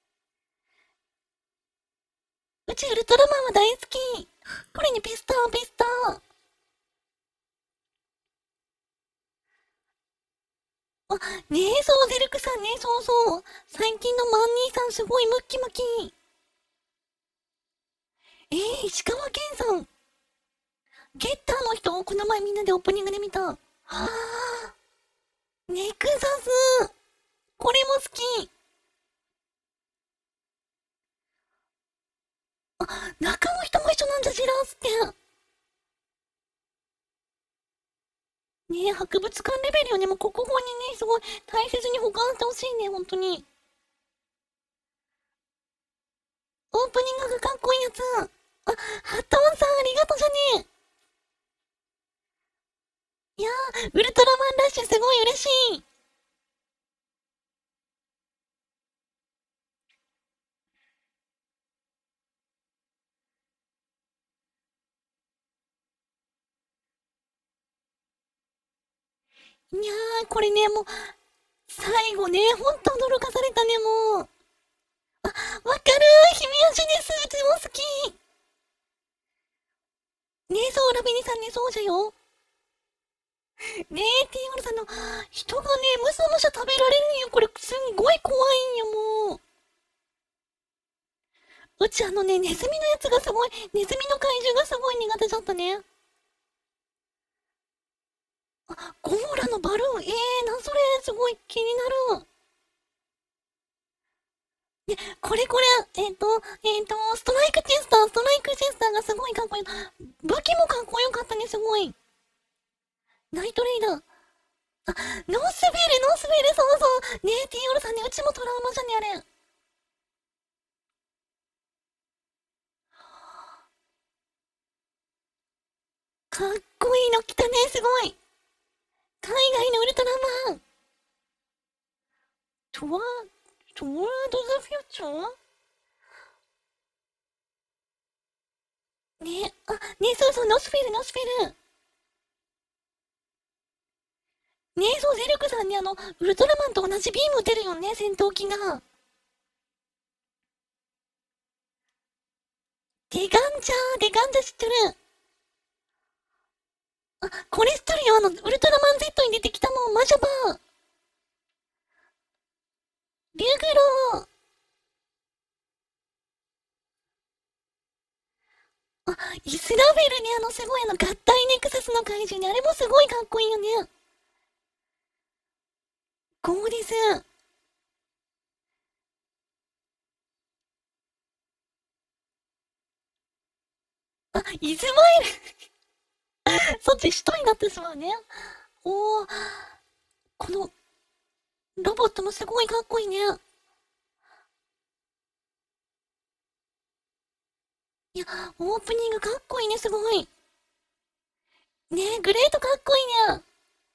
うちウルトラマンは大好き。これにピスター、ピスター。ねえ、そう、ゼルクさんね、そうそう。最近のマンニーさんすごいムッキムキ。石川健さん。ゲッターの人、この前みんなでオープニングで見た。ネクサス。これも好き。中の人も一緒なんじゃ、ジラースって。ねえ、博物館レベルよね。もう国宝にね、すごい大切に保管してほしいね、本当に。オープニングがかっこいいやつ。ハトンさんありがとうじゃねえ。いやウルトラマンラッシュすごい嬉しい。いやこれね、もう、最後ね、ほんと驚かされたね、もう。わかる姫足です。うちも好き。ねえ、そう、ラビニさんね、そうじゃよ。ねえ、ティーゴルさんの、人がね、むしゃむしゃ食べられるんよ。これ、すんごい怖いんよ、もう。うちネズミのやつがすごい、ネズミの怪獣がすごい苦手だったね。ゴーラのバルーン、それ、すごい気になる。これこれ、ストライクチェスターがすごいかっこいい。武器もかっこよかったね。 ね、すごい。ナイトレイダー。あ、ノースベル、ノースベル、そうそう。ねえ、ティーオルさんね、うちもトラウマじゃね、あれ。かっこいいの来たね、すごい。海外のウルトラマン。トワ、トワードザフューチャーね、あ、ね、そうそう、ノスフェル、ノスフェル。ね、そう、ゼルクさんにウルトラマンと同じビーム撃てるよね、戦闘機が。デガンジャ知ってる。あ、これ知ってるよ、ウルトラマン Z に出てきたもん、マジャバー。リュグロー。あ、イスラベルね、すごい合体ネクサスの怪獣ね、あれもすごいかっこいいよね。ゴーディス。あ、イズマイルそっち首都になってしまうね。おー、このロボットもすごいかっこいいね。いや、オープニングかっこいいね、すごい。ねえ、グレートかっこいいね。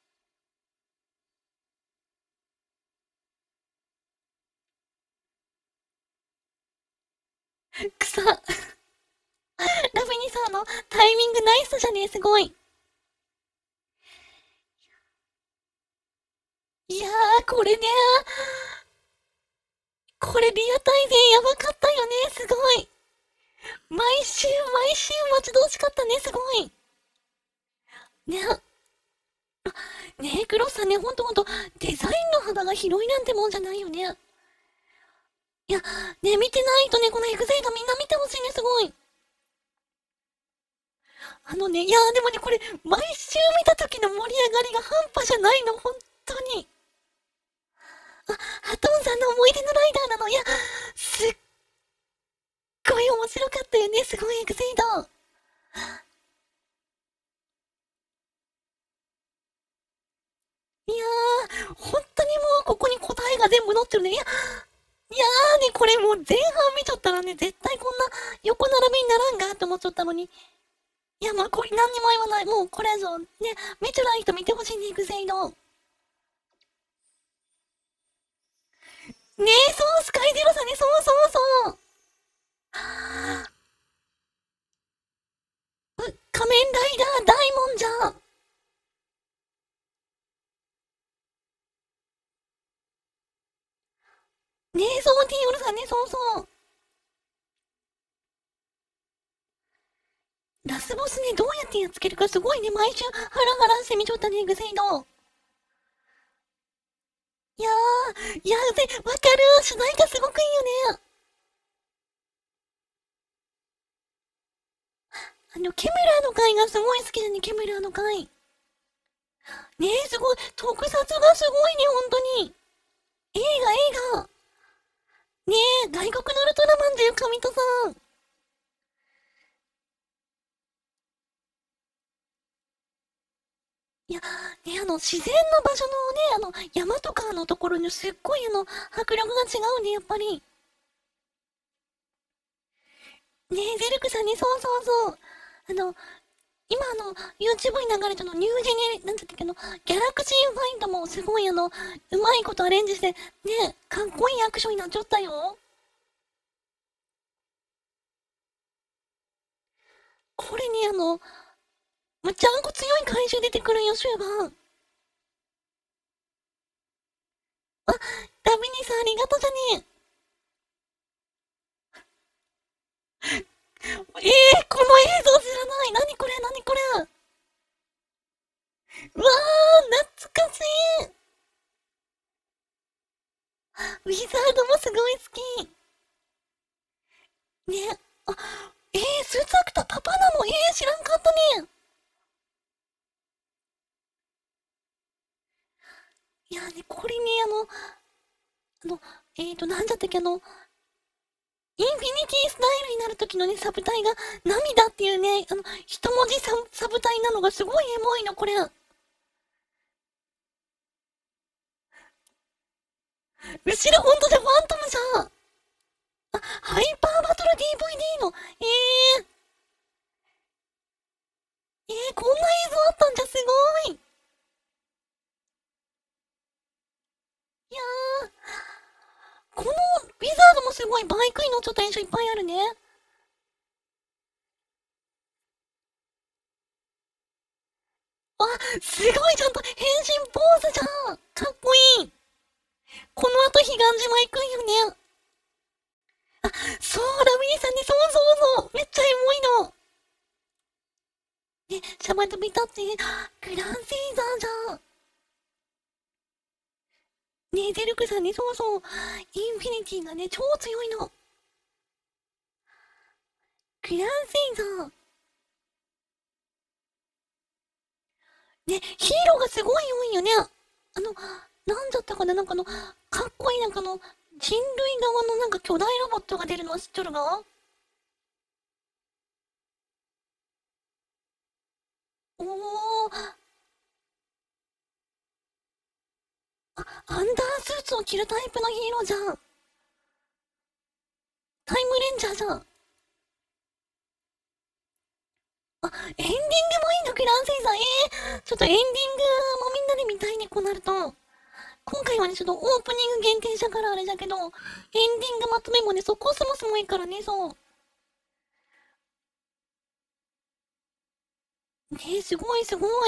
草。ラフィニさんのタイミングナイスじゃねえ、すごい。いやー、これねこれリアタイでやばかったよね、すごい。毎週待ち遠しかったね、すごい。ね、ねえ、クロスさんね、ほんと、デザインの幅が広いなんてもんじゃないよね。いや、ね、見てないとね、このエグゼイドみんな見てほしいね、すごい。いやーでもね、これ、毎週見た時の盛り上がりが半端じゃないの、本当に。あ、ハトンさんの思い出のライダーなの。いや、すっごい面白かったよね、すごいエグゼイド。いや本当にもうここに答えが全部載ってるね。いやーね、これもう前半見ちゃったらね、絶対こんな横並びにならんがって思っちゃったのに。いや、まあこれ何にも言わない。もうこれ以上ね、見てない人見てほしいね、エグゼイド。ねえ、そう、スカイゼロさんね、そうそうそう。仮面ライダー大門じゃん。ねえ、そう、ティーオルさんね、そうそう。ラスボスね、どうやってやっつけるかすごいね、毎週ハラハラしてみちょったね、エグゼイド。いやいやわかる。主題歌すごくいいよね。ケムラーの回がすごい好きだね、ケムラーの回。ねえ、すごい。特撮がすごいね、本当に。映画。ねえ、外国のウルトラマンだよ、神戸さん。いや、ね、自然の場所のね、山とかのところにすっごい迫力が違うね、やっぱり。ねえ、ゼルクさんね、そうそうそう。今YouTube に流れたの、ニュージェネ、なんて言ったっけギャラクシーファインドもすごいうまいことアレンジして、ね、かっこいいアクションになっちゃったよ。これにむちゃんこ強い怪獣出てくるよ、終盤。あ、ダビニさんありがとうじゃねこの映像知らない。なにこれ、なにこれ。うわー、懐かしい。ウィザードもすごい好き。ね、あ、スーツアクターパパなの。知らんかったね。いやね、これね、あの、なんだったっけインフィニティスタイルになる時のね、サブタイが、涙っていうね、一文字サブタイなのがすごいエモいの、これ。後ろほんとじゃ、ファントムじゃん。ハイパーバトル DVD の、こんな映像あったんじゃすごい。いやこのウィザードもすごいバイクに乗っちゃった演習いっぱいあるね。すごいちゃんと変身ポーズじゃん。かっこいい。この後彼岸島行くんよね。そうラミリさんね、そう。めっちゃエモいの。ね、シャバドビタって、グランセイザーじゃん。ねゼルクさんね、そう。インフィニティがね、超強いの。グランセイザー。ね、ヒーローがすごい多いよね。なんだったかな、かっこいい人類側の巨大ロボットが出るのは知っとるが。おー、アンダースーツを着るタイプのヒーローじゃん。タイムレンジャーじゃん。エンディングもいいの、グランセイザー。ちょっとエンディングもみんなで見たいね、こうなると。今回はね、ちょっとオープニング限定したからあれだけど、エンディングまとめもね、コスモスもいいからね、そう。ねすごい。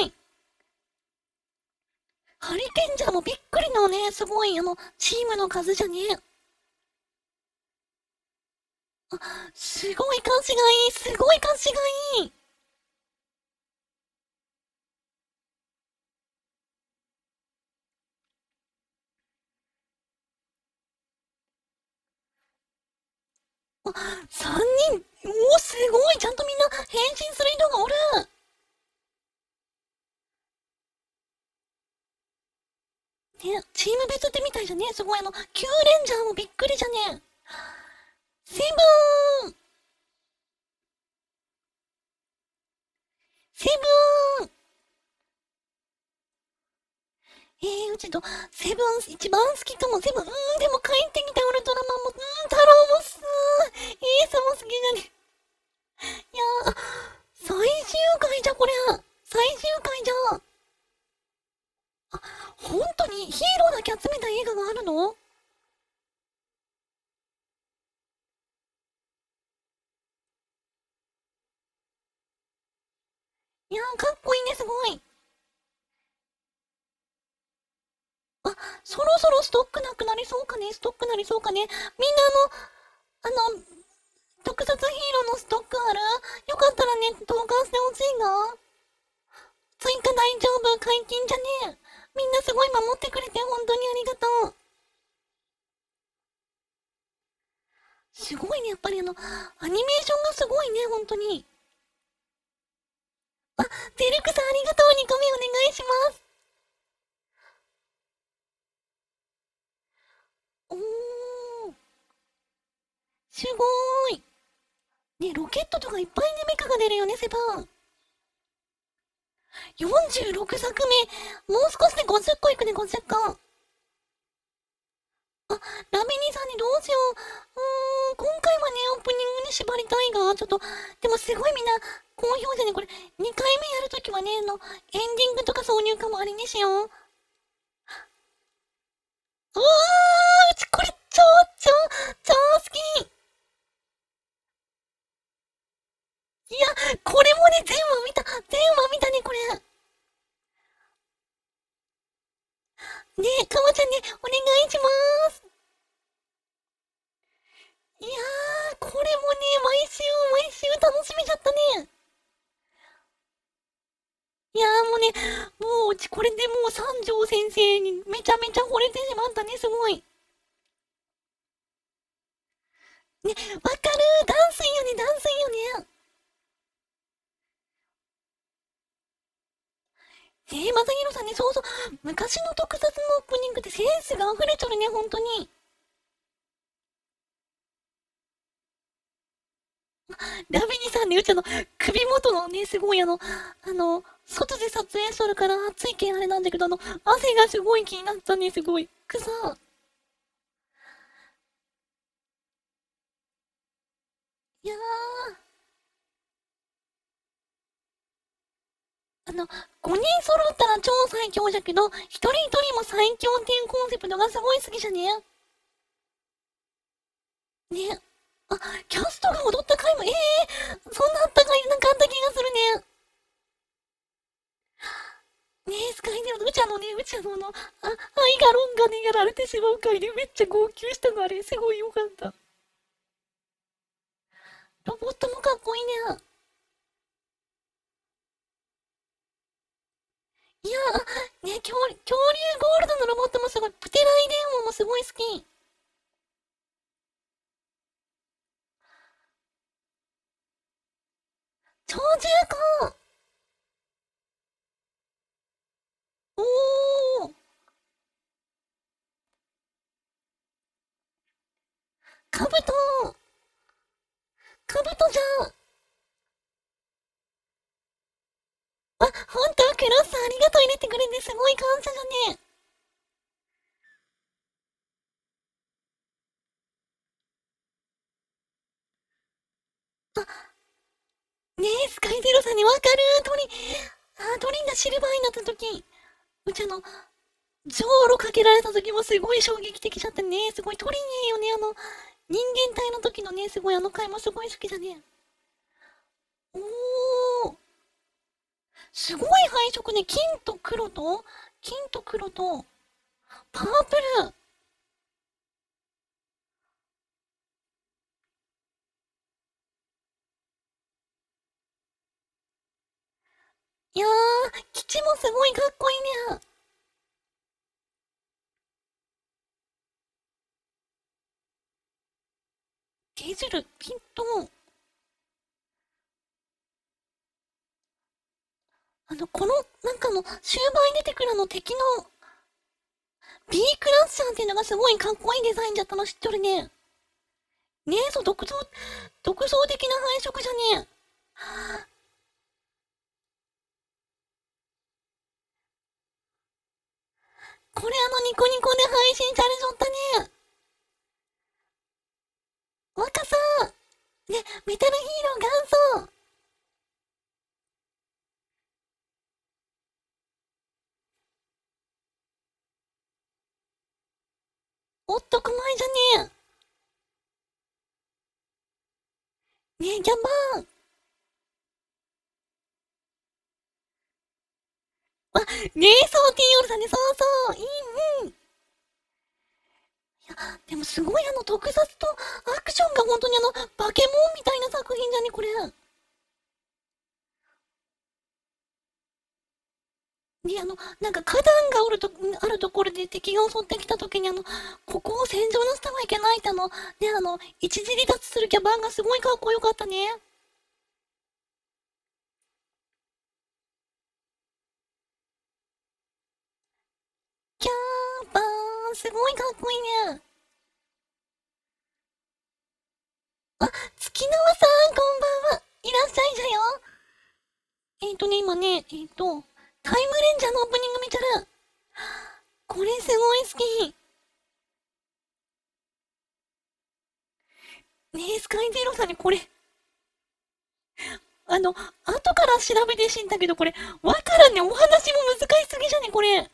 ハリケンジャーもびっくりのね、すごい、チームの数じゃね。すごい歌詞がいい、すごい歌詞がいい。3人、すごい、ちゃんとみんな変身する人がおる。ね、チーム別ってみたいじゃね。すごいキューレンジャーもびっくりじゃね。セブンセブンうちと、セブン一番好きかも。セブン、でも帰ってきたウルトラマンも、太郎もサも好きじゃね。いや最終回じゃ、これ。最終回じゃ。本当にヒーローだけ集めた映画があるの？いやかっこいいね、すごい。そろそろストックなくなりそうかね、みんなあの、特撮ヒーローのストックある？よかったらね、投函してほしいが。追加大丈夫、解禁じゃねえ。みんなすごい守ってくれて本当にありがとう。すごいね、やっぱりアニメーションがすごいね、本当に。デルクさんありがとう、2個目お願いします。おー、すごーい。ね、ロケットとかいっぱいね、メカが出るよね、セブン。46作目。もう少しで50個いくね、50個。ラミニさんにどうしよう。今回はね、オープニングに縛りたいが、ちょっと、でもすごいみんな、好評じゃね、これ、2回目やるときはね、エンディングとか挿入歌もありにしよう。うちこれ、超好き。いや、これもね、全話見たね、これ。ねえ、かわちゃんね、お願いします。いやこれもね、毎週楽しみちゃったね。いやもうね、もううちこれでもう三条先生にめちゃめちゃ惚れてしまったね、すごい。ね、わかるダンスいいよね、ダンスいいよね。まさひろさんね、そう。昔の特撮のオープニングってセンスが溢れちょるね、本当に。 ね、うち首元のね、すごい外で撮影しとるから暑いけんあれなんだけど、汗がすごい気になったね、すごい。草。いやー、5人揃ったら超最強じゃけど、一人一人も最強っていうコンセプトがすごい好きじゃね。ね。あ、キャストが踊った回も、そんなあったかい、なんかあった気がするね。ねえ、スカイネロの、うちアイガロンがね、やられてしまう回でめっちゃ号泣したのあれ、すごいよかった。ロボットもかっこいいね。いやね、恐竜ゴールドのロボットもすごい、プテライデンオもすごい好き。超重工。おー、カブト、カブトじゃん。あ、ほんと、クロスさんありがとう入れてくれてすごい感謝じゃね。ねえ、スカイゼロさんにわかるトリンがシルバーになった時、うちジョーロかけられた時もすごい衝撃的だったね。すごいトリニーよね、人間体の時のね、すごい回もすごい好きだね。おー、すごい配色ね、金と黒と、パープル。いやー、基地もすごいかっこいいね。ゲジル、ピント、この、なんか終盤に出てくる敵の B クラッシャーっていうのがすごいかっこいいデザインだったの知っとるね。ねえ、そう、独創的な配色じゃねえ。これニコニコで配信されちゃったね。若さね、メタルヒーロー元祖。おっとこまいじゃねえ。ねえ、ギャンバーン。あ、ねえ、そう、ティーオルさんね、そうそう。いい、うん。いや、でもすごい特撮とアクションが本当にバケモンみたいな作品じゃね、これ。で、なんか花壇があるところで敵が襲ってきた時にここを戦場にしてはいけないってね、一時離脱するキャバンがすごいかっこよかったね。キャーバーン、すごいかっこいいね。あ、月縄さん、こんばんは。いらっしゃいじゃよ。今ね、タイムレンジャーのオープニング見ちゃる。これすごい好き。ねえ、スカイゼロさんにこれ、後から調べて知ったけど、これ、わからんね。お話も難しすぎじゃね、これ。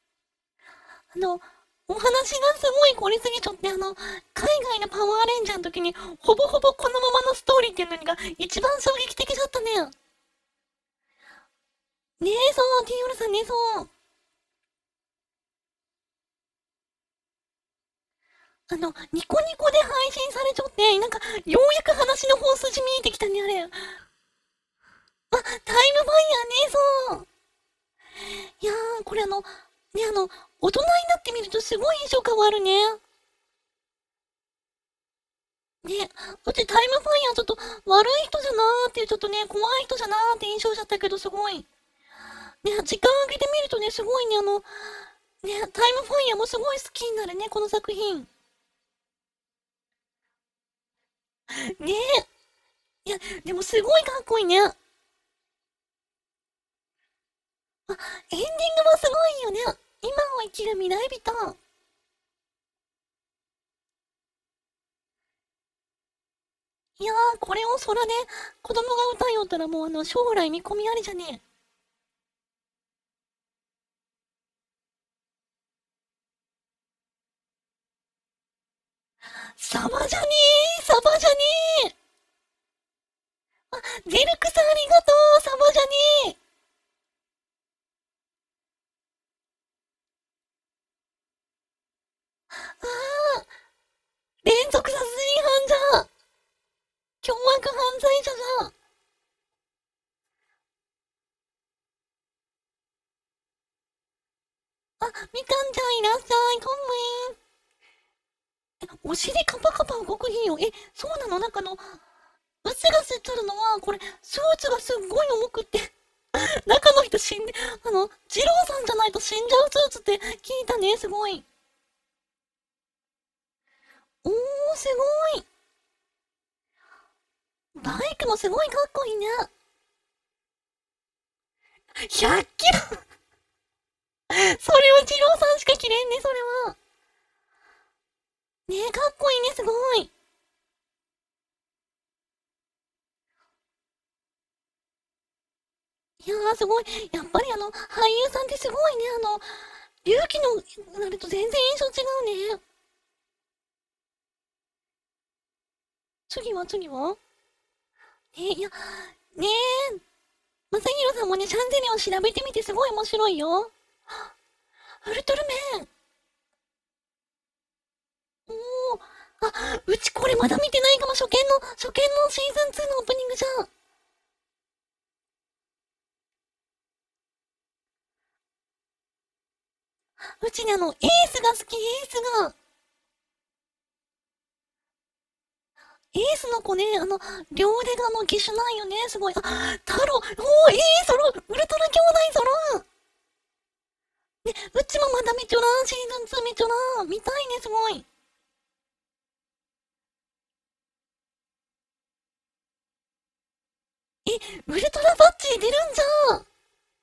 お話がすごい凝りすぎちゃって、海外のパワーレンジャーの時に、ほぼほぼこのままのストーリーっていうのが一番衝撃的だったね。ねえ、そう、ティーオルさんね、そう。ニコニコで配信されちゃって、なんか、ようやく話の本筋見えてきたね、あれ。あ、タイムファイヤーね、そう。いやー、これね、大人になってみるとすごい印象変わるね。ね、うちタイムファイヤーちょっと悪い人じゃなーっていう、ちょっとね、怖い人じゃなーって印象じゃったけど、すごい。ね、時間空けてみるとね、すごいね、タイムファイヤーもすごい好きになるね、この作品。ねいや、でもすごいかっこいいね。あ、エンディングもすごいよね。今を生きる未来人。いやー、これを空で子供が歌いよったらもう将来見込みありじゃねえ。サバじゃねえ、サバじゃねえ。あ、デルクさんありがとう、サバじゃねえ。あー、連続殺人犯じゃ。凶悪犯罪者じゃ。あ、みかんちゃんいらっしゃい、こんぶん。お尻カパカパ動く日よ。そうなの？なんかうつが吸っとるのは、これ、スーツがすっごい重くって、中の人死んで、二郎さんじゃないと死んじゃうスーツって聞いたね、すごい。おー、すごい。バイクもすごいかっこいいね。100キロそれは二郎さんしか着れんね、それは。ねえ、かっこいいね、すごい。いやー、すごい。やっぱり俳優さんってすごいね。隆起のなると全然印象違うね。次はいや、ねえ、まさひろさんもね、シャンゼリアを調べてみてすごい面白いよ。ウルトラメン。おー。うちこれまだ見てないかも。初見のシーズン2のオープニングじゃん。うちね、エースが好き、エースが。エースの子ね、両腕が義手なんよね、すごい。太郎、ウルトラ兄弟揃う。ね、うちもまだ見ちょらん、シーズン2見ちょらん。見たいね、すごい。ウルトラバッチ出るんじゃん。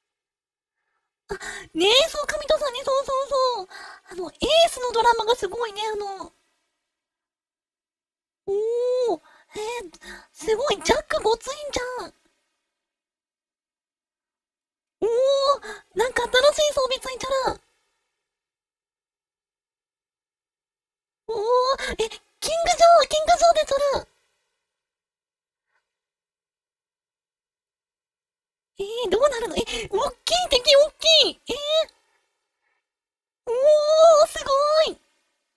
ねえ、そう、神戸さんね、そうそうそう。エースのドラマがすごいね、おー、すごい、ジャックごついんじゃん。おー、なんか新しい装備ついちゃら。おー、キングジョーでとる。どうなるの？おっきい敵、おっきい。おー、すごい。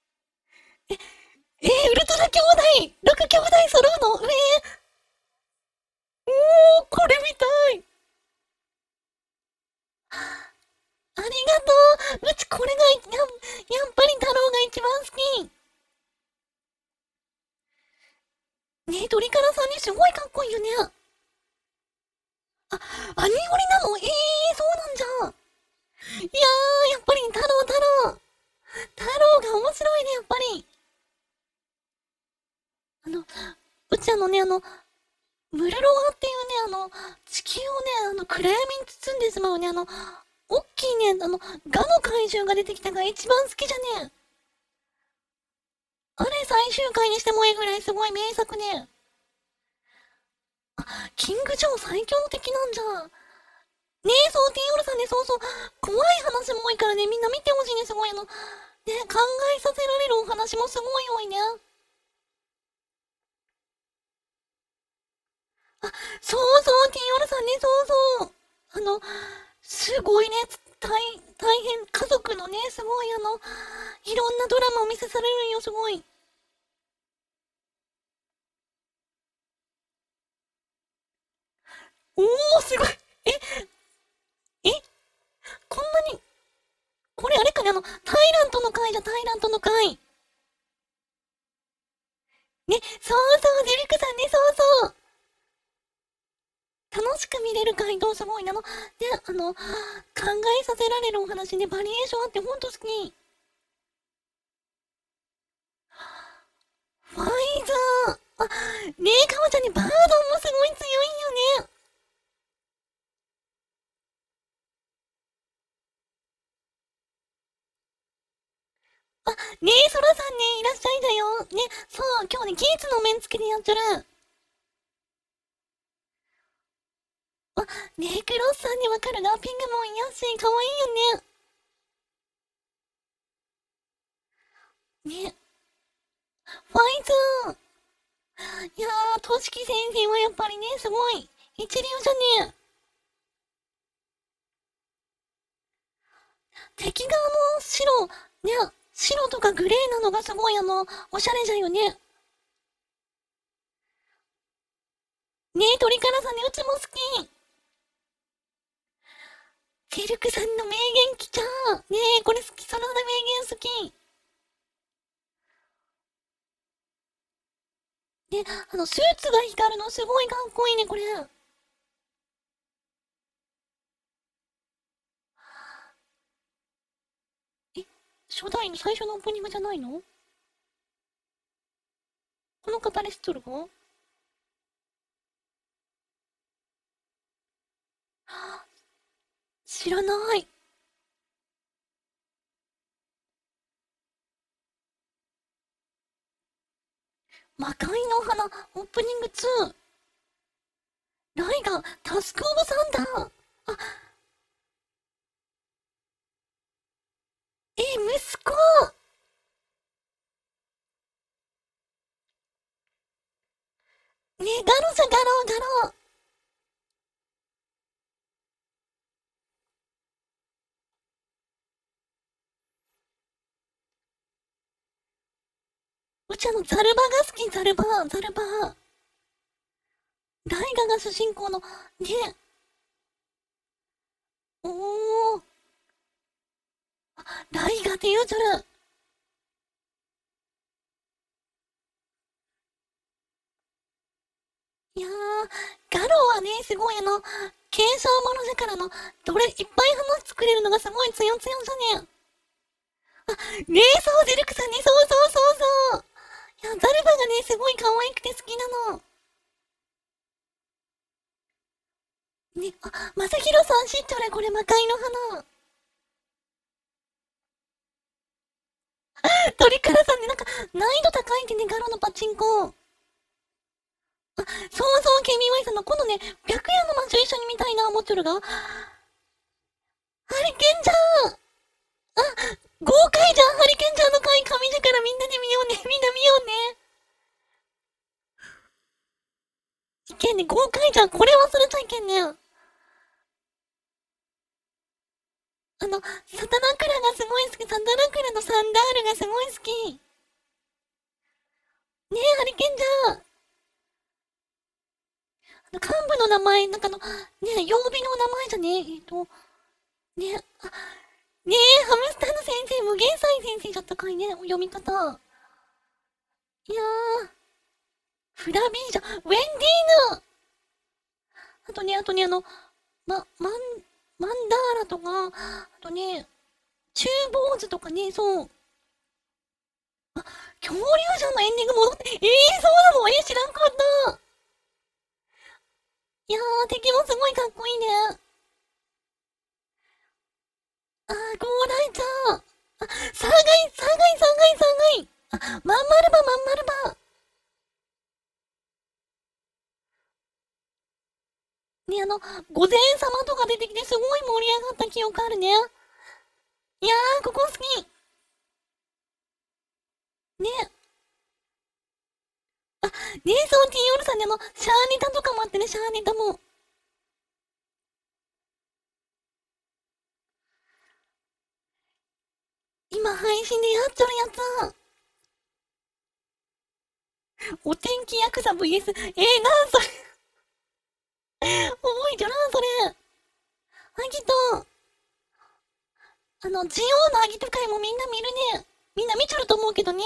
ウルトラ兄弟、6兄弟揃うの？おー、これ見たい。ありがとう。うちこれがやっぱり太郎が一番好き。ねえ、鳥からさんにすごいかっこいいよね。アニオリなの？そうなんじゃ。いやー、やっぱり太郎が面白いね、やっぱり。あの、うちムルロワっていうね、地球をね、暗闇に包んでしまうね、おっきいね、ガの怪獣が出てきたが一番好きじゃね。あれ最終回にしてもいいぐらいすごい名作ね。キングジョー最強の敵なんじゃ。ねえ、そう、ティーオルさんね、そうそう、怖い話も多いからね、みんな見てほしいね、すごいね、考えさせられるお話もすごい多いね。そうそう、ティーオルさんね、そうそう。すごいね、大変、家族のね、すごいいろんなドラマを見せされるんよ、すごい。おー、すごい。え、え、こんなに、これあれかね、タイラントの回じゃ、タイラントの回。ね、そうそう、デリクさんね、そうそう。楽しく見れる回答すごいなの。で、考えさせられるお話ね、バリエーションあってほんと好き。ファイザー。 ねえ、かおちゃんね、バードもすごい強いよね。ねえ、そらさんね、いらっしゃいだよ。ね、そう、今日ね、ギーツの面付けでやっちゃる。ねえ、クロスさんにわかるな。ピングもいやし、かわいいよね。ね、ファイズー。いやー、としき先生はやっぱりね、すごい。一流じゃね。敵側の白、ね、白とかグレーなのがすごいおしゃれじゃよね。ねえ、鳥からさんね、うちも好き。ケルクさんの名言来た。ねえ、これ好き、その名言好き。ね、スーツが光るのすごいかっこいいね、これ。え、初代の最初のオープニングじゃないの？この方で知っとるか？知らない。魔界の花、オープニング2。ライガー、タスクオブサンダー。あ、息子。ね、ガロじゃ、ガロ、ガロ。うちザルバが好き、ザルバ、ザルバ。ライガが主人公の、ね、おー、ライガって言うとる。いやー、ガロはね、すごい継承ものだからどれ、いっぱい話作れるのがすごい強強じゃね。ねえ、そう、ゼルクさんね、そうそうそうそう。いや、ザルバがね、すごい可愛くて好きなの。ね、まさひろさん知ってるこれ魔界の花。鳥からさんね、なんか、難易度高いってね、ガロのパチンコ。そうそう、ケミワイさんの、今度ね、白夜の魔女一緒に見たいな、思ってるが。ハリケンじゃん。豪快じゃん、ハリケンちゃんの回、神だからみんなで見ようね、みんな見ようね。いけんね、豪快じゃん、これ忘れちゃいけんね。サタナクラがすごい好き、サタナクラのサンダールがすごい好き。ねえ、ハリケンじゃん。幹部の名前、なんかね、曜日の名前じゃねね、ねえ、ハムスターの先生、無限祭先生だったかいね、読み方。いやー、フラビージャ、ウェンディーヌ。あとね、マン、マンダーラとか、あとね、チューボーズとかね、そう。恐竜じゃんのエンディング戻って、そうなの？知らんかった。いやー、敵もすごいかっこいいね。ゴーライちゃん。サーガイ、サーガイ、サーガイ、サーガイ。まんまるば、まんまるば。ね、御前様とか出てきてすごい盛り上がった記憶あるね。いやー、ここ好き。ね。ねえ、そう、ティーオルさんにシャーネタとかもあってね、シャーネタも。今配信でやっちゃるやつ。お天気ヤクザ VS。なんそれ。覚えてるな、それ。アギト。ジオのアギト会もみんな見るね。みんな見ちゃると思うけどね。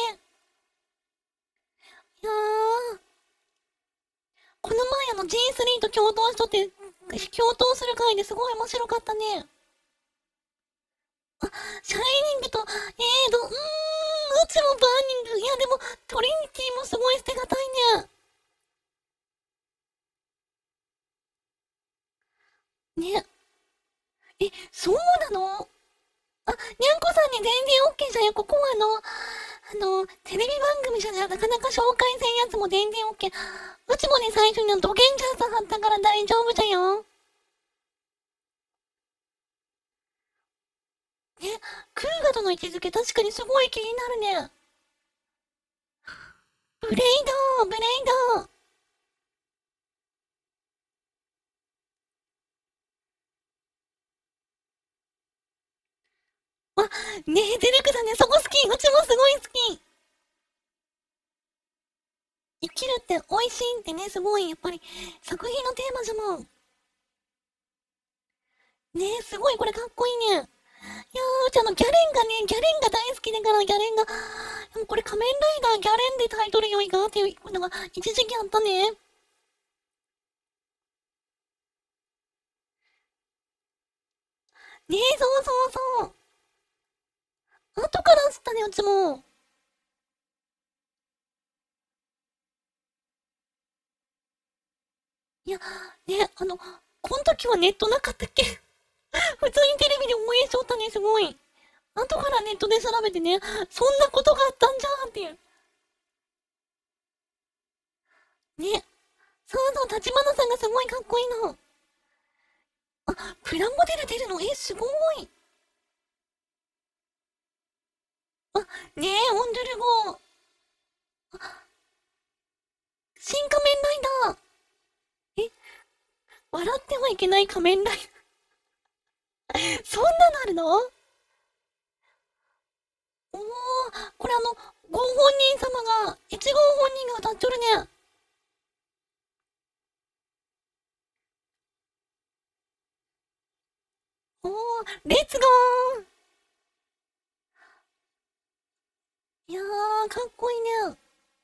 いやー。この前G3 と共闘しとって、共闘する回ですごい面白かったね。シャイニングと、うちもバーニング。いや、でも、トリニティもすごい捨てがたいね。 ね。そうなの？あ、にゃんこさんに全然 OK じゃんよ。ここはテレビ番組じゃなかなか紹介せんやつも全然 OK。うちもね、最初にドゲンジャーさん貼ったから大丈夫じゃよ。ね、クーガとの位置づけ確かにすごい気になるね。ブレイド、ブレイド。あ、ねえ、デレクさんね、そこ好き。うちもすごい好き。生きるって美味しいってね、すごい、やっぱり、作品のテーマじゃもん。ねえ、すごい、これかっこいいね。いやー、うちギャレンがね、ギャレンが大好きだから、ギャレンが、でもこれ仮面ライダーギャレンでタイトル良いかっていうのが一時期あったね。ねえ、そうそうそう。後から知ったね、うちも。いや、ね、この時はネットなかったっけ？普通にテレビで応援しとったね、すごい。後からネットで調べてね、そんなことがあったんじゃんっていう。ね。そうそう、立花さんがすごいかっこいいの。あ、プラモデル出るの？すごい。あ、ねえ、オンドゥル号。新仮面ライダー。笑ってはいけない仮面ライダー。そんなのあるの？おー、これご本人様が、1号本人が歌っちょるね。おー、レッツゴー。いやー、かっこいいね。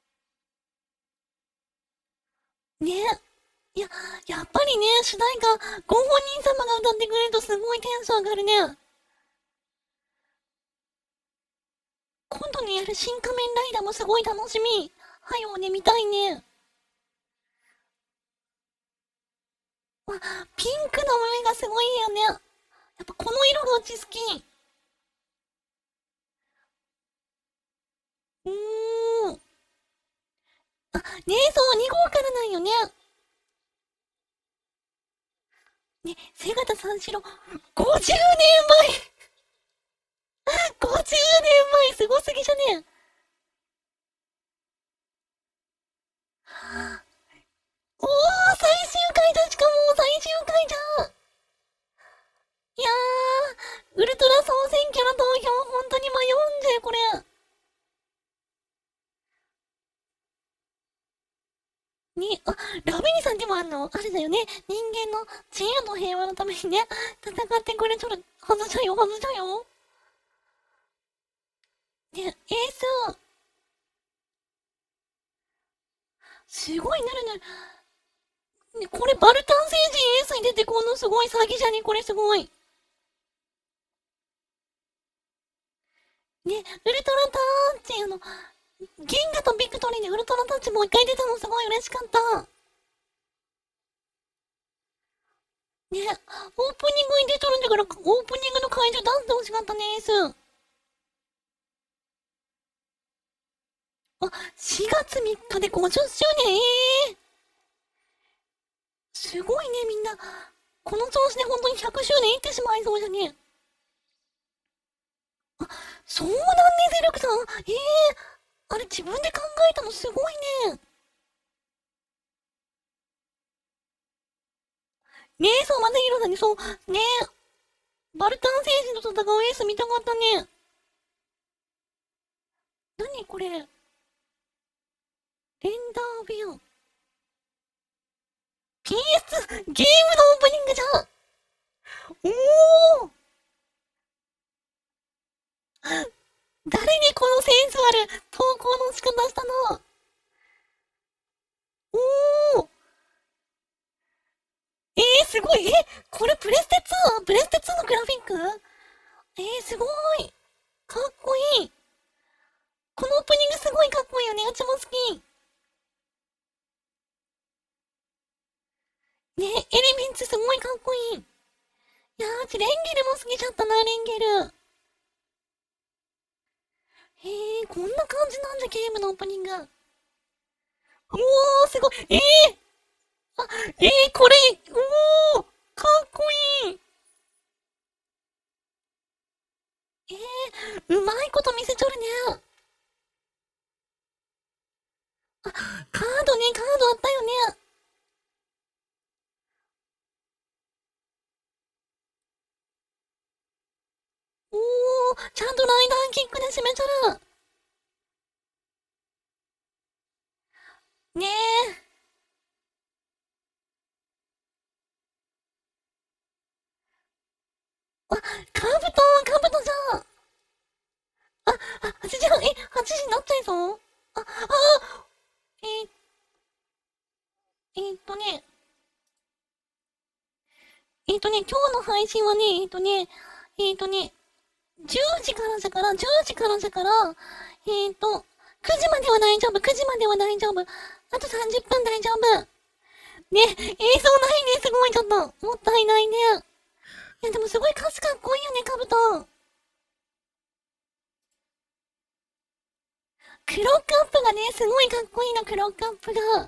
ね。いや、やっぱりね、主題歌、ご本人様が歌ってくれるとすごいテンション上がるね。今度にやる新仮面ライダーもすごい楽しみ。はよね、見たいね。わ、ピンクの胸がすごいよね。やっぱこの色がうち好き。うーん。あ、ねえ、そう、2号からなんよね。ね、瀬形三四郎、50年前 !50 年前すごすぎじゃねえ。おー、最終回だ、しかも最終回じゃん。いやー、ウルトラ総選挙の投票、本当に迷うんじゃよ、これ。ラビニさんでもあれだよね。人間の自由と平和のためにね、戦ってくれとるはずじゃよ、はずじゃよ。ね、すごいなるなる。ね、これバルタン星人エースに出てこんのすごい詐欺じゃね、これすごい。ね、ウルトラターンって銀河とビクトリーでウルトラタッチもう一回出たのすごい嬉しかった。ね、オープニングに出とるんだから、オープニングの会場ダンスで欲しかったね、エース。あ、4月3日で50周年、すごいね、みんな。この調子で本当に100周年いってしまいそうじゃね。あ、そうなんね、ゼルクさん。あれ自分で考えたのすごいね。ねえ、そう、まさひろさんにそう、ねえ、バルタン星人と戦うエース見たかったね。なにこれ、レンダービュー。PS、ゲームのオープニングじゃん。おー、誰にこのセンスある投稿の仕方したの？おー、すごい。これプレステ 2？ プレステ2のグラフィック？すごい。かっこいい。このオープニングすごいかっこいいよね。うちも好き。ね、エレメンツすごいかっこいい。 いやー、うちレンゲルも好きちゃったな、レンゲル。へえ、こんな感じなんだ、ゲームのオープニング。おー、すごい。あ、これ、おー、かっこいい。うまいこと見せちょるね。あ、カードね、カードあったよね。おー、ちゃんとライダーキックで締めちゃる。ねえ。あ、カブトじゃん。8時半、8時になっちゃいそう。えー、えーっとね、今日の配信はね、10時からだから、10時からだから、9時までは大丈夫、9時までは大丈夫。あと30分大丈夫。ね、映像ないね、すごい、ちょっと、もったいないね。いや、でもすごい歌詞かっこいいよね、カブト。クロックアップがね、すごいかっこいいの、クロックアップが。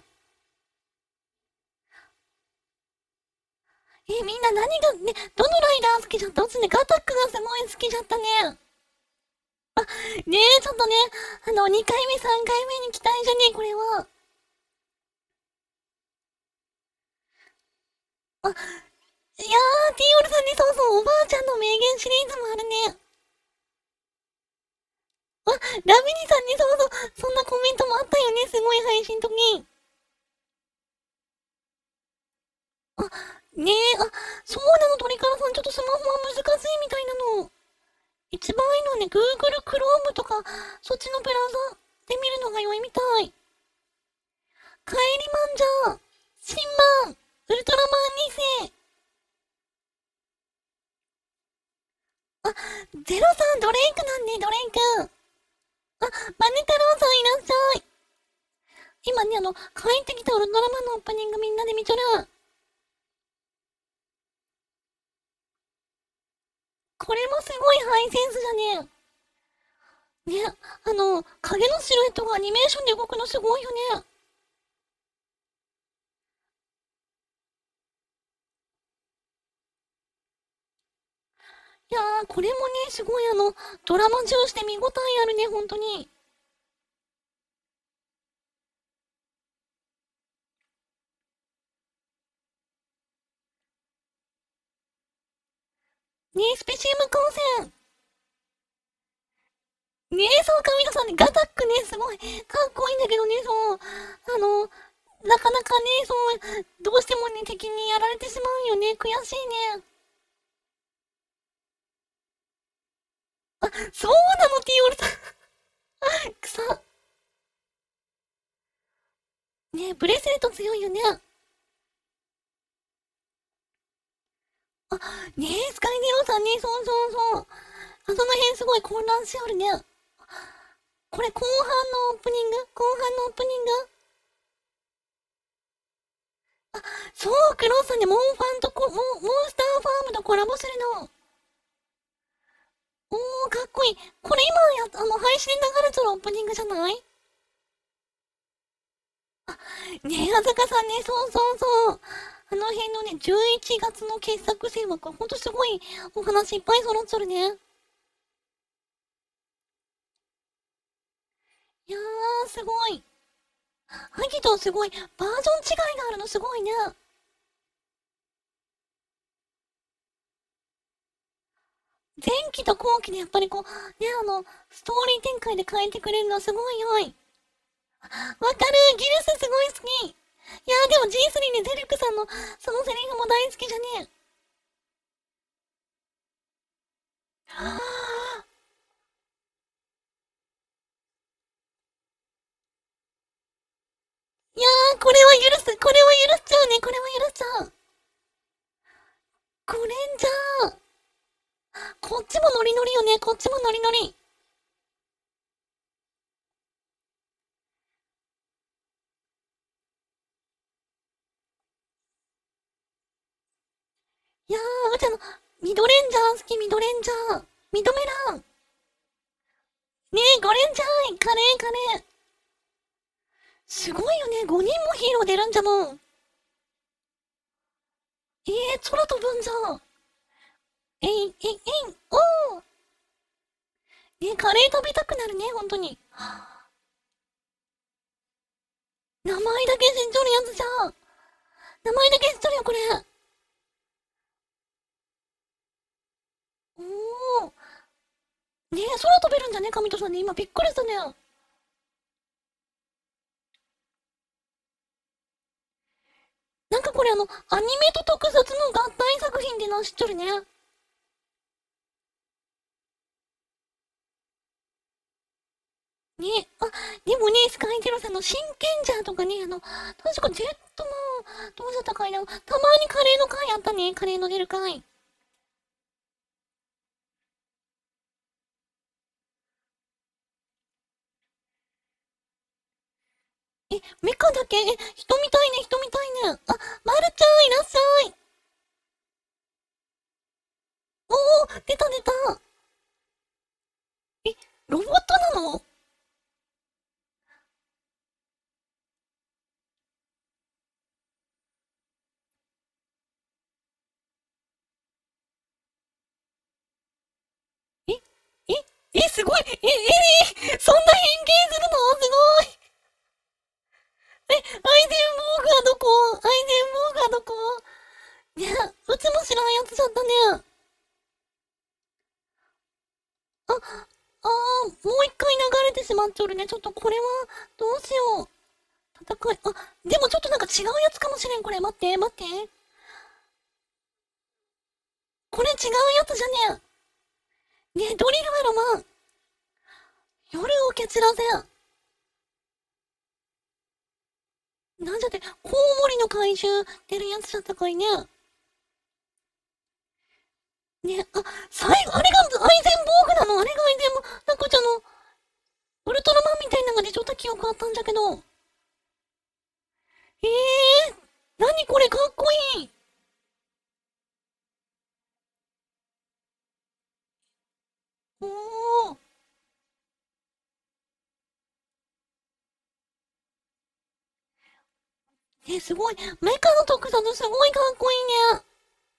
みんな何がね、どのライダー好きじゃった？うちね、ガタックがすごい好きじゃったね。ねえ、ちょっとね、2回目、3回目に期待じゃねえ、これは。あ、いやー、ティーオルさんにそうそう、おばあちゃんの名言シリーズもあるね。ラミニさんにそうそう、そんなコメントもあったよね、すごい配信時に。あ、ねえ、そうなの、鳥からさん、ちょっとスマホは難しいみたいなの。一番いいのはね、Google Chrome とか、そっちのブラウザで見るのが良いみたい。帰りマンじゃん。新マン、ウルトラマン2世。ゼロさん、ドレイクなんね、ドレイク。マネ太郎さんいらっしゃい。今ね、帰ってきたウルトラマンのオープニングみんなで見ちょる。これもすごいハイセンスじゃね。ね、影のシルエットがアニメーションで動くのすごいよね。いやこれもね、すごいドラマ重視で見応えあるね、本当に。ねスペシウム光線。ねそう、神田さんね、ガタックね、すごい、かっこいいんだけどね、そう、なかなかね、そう、どうしてもね、敵にやられてしまうよね、悔しいね。そうなの、ティオルさん。草。ねブレスレット強いよね。スカイネロさんね、そうそうそう。その辺すごい混乱しおるね。これ後半のオープニング後半のオープニングそう、クロスさんでモンスターファームとコラボするの。おー、かっこいい。これ今配信で流れてるオープニングじゃない？ねあさかさんね、そうそうそう。あの辺のね、11月の傑作選は、ほんとすごいお話いっぱい揃っとるね。いやすごい。アギトすごい。バージョン違いがあるのすごいね。前期と後期でやっぱりストーリー展開で変えてくれるのはすごい良い。わかる、ギルスすごい好き。いやでも G3 でゼルクさんのそのセリフも大好きじゃねえ。いやこれはこれは許しちゃうね、これは許しちゃう。これじゃあ、こっちもノリノリよね、こっちもノリノリ。いやうち見ドレンジャー。認めらん。ねえ、ゴレンジャー、カレーカレー。すごいよね、5人もヒーロー出るんじゃもん。空飛ぶんじゃ。おー。ね、カレー食べたくなるね、ほんとに。名前だけ知っとるやつじゃん。名前だけ知っとるよ、これ。おー。ねえ、空飛べるんじゃね、神戸さんね。今びっくりしたね。なんかこれアニメと特撮の合体作品っての知っとるね。ね、でもね、スカイテロさんの真剣ジャーとかね、確かジェットも、どうだったかいな。たまにカレーの回あったね、カレーの出る回。メカだけ人みたいね、人みたいね。まるちゃんいらっしゃい。おー、出た出た。ロボットなの？え、すごい。そんな変形するのすごい。アイゼンボーグはどこ？アイゼンボーグはどこ？ね、うちも知らんやつだったね。もう一回流れてしまっておるね。ちょっとこれは、どうしよう。戦い、でもちょっとなんか違うやつかもしれん。これ、待って、待って。これ違うやつじゃねえ。ねえ、ドリルマロマン。夜を蹴散らせ。なんじゃって、コウモリの怪獣出るやつだったかいね。ね、最後、あれがアイゼンボーグなの？あれがアイゼンボーグ、なんかウルトラマンみたいなのが出ちゃった記憶あったんだけど。えー、なにこれかっこいい。おー。すごい。メカの特撮すごいかっこいいね。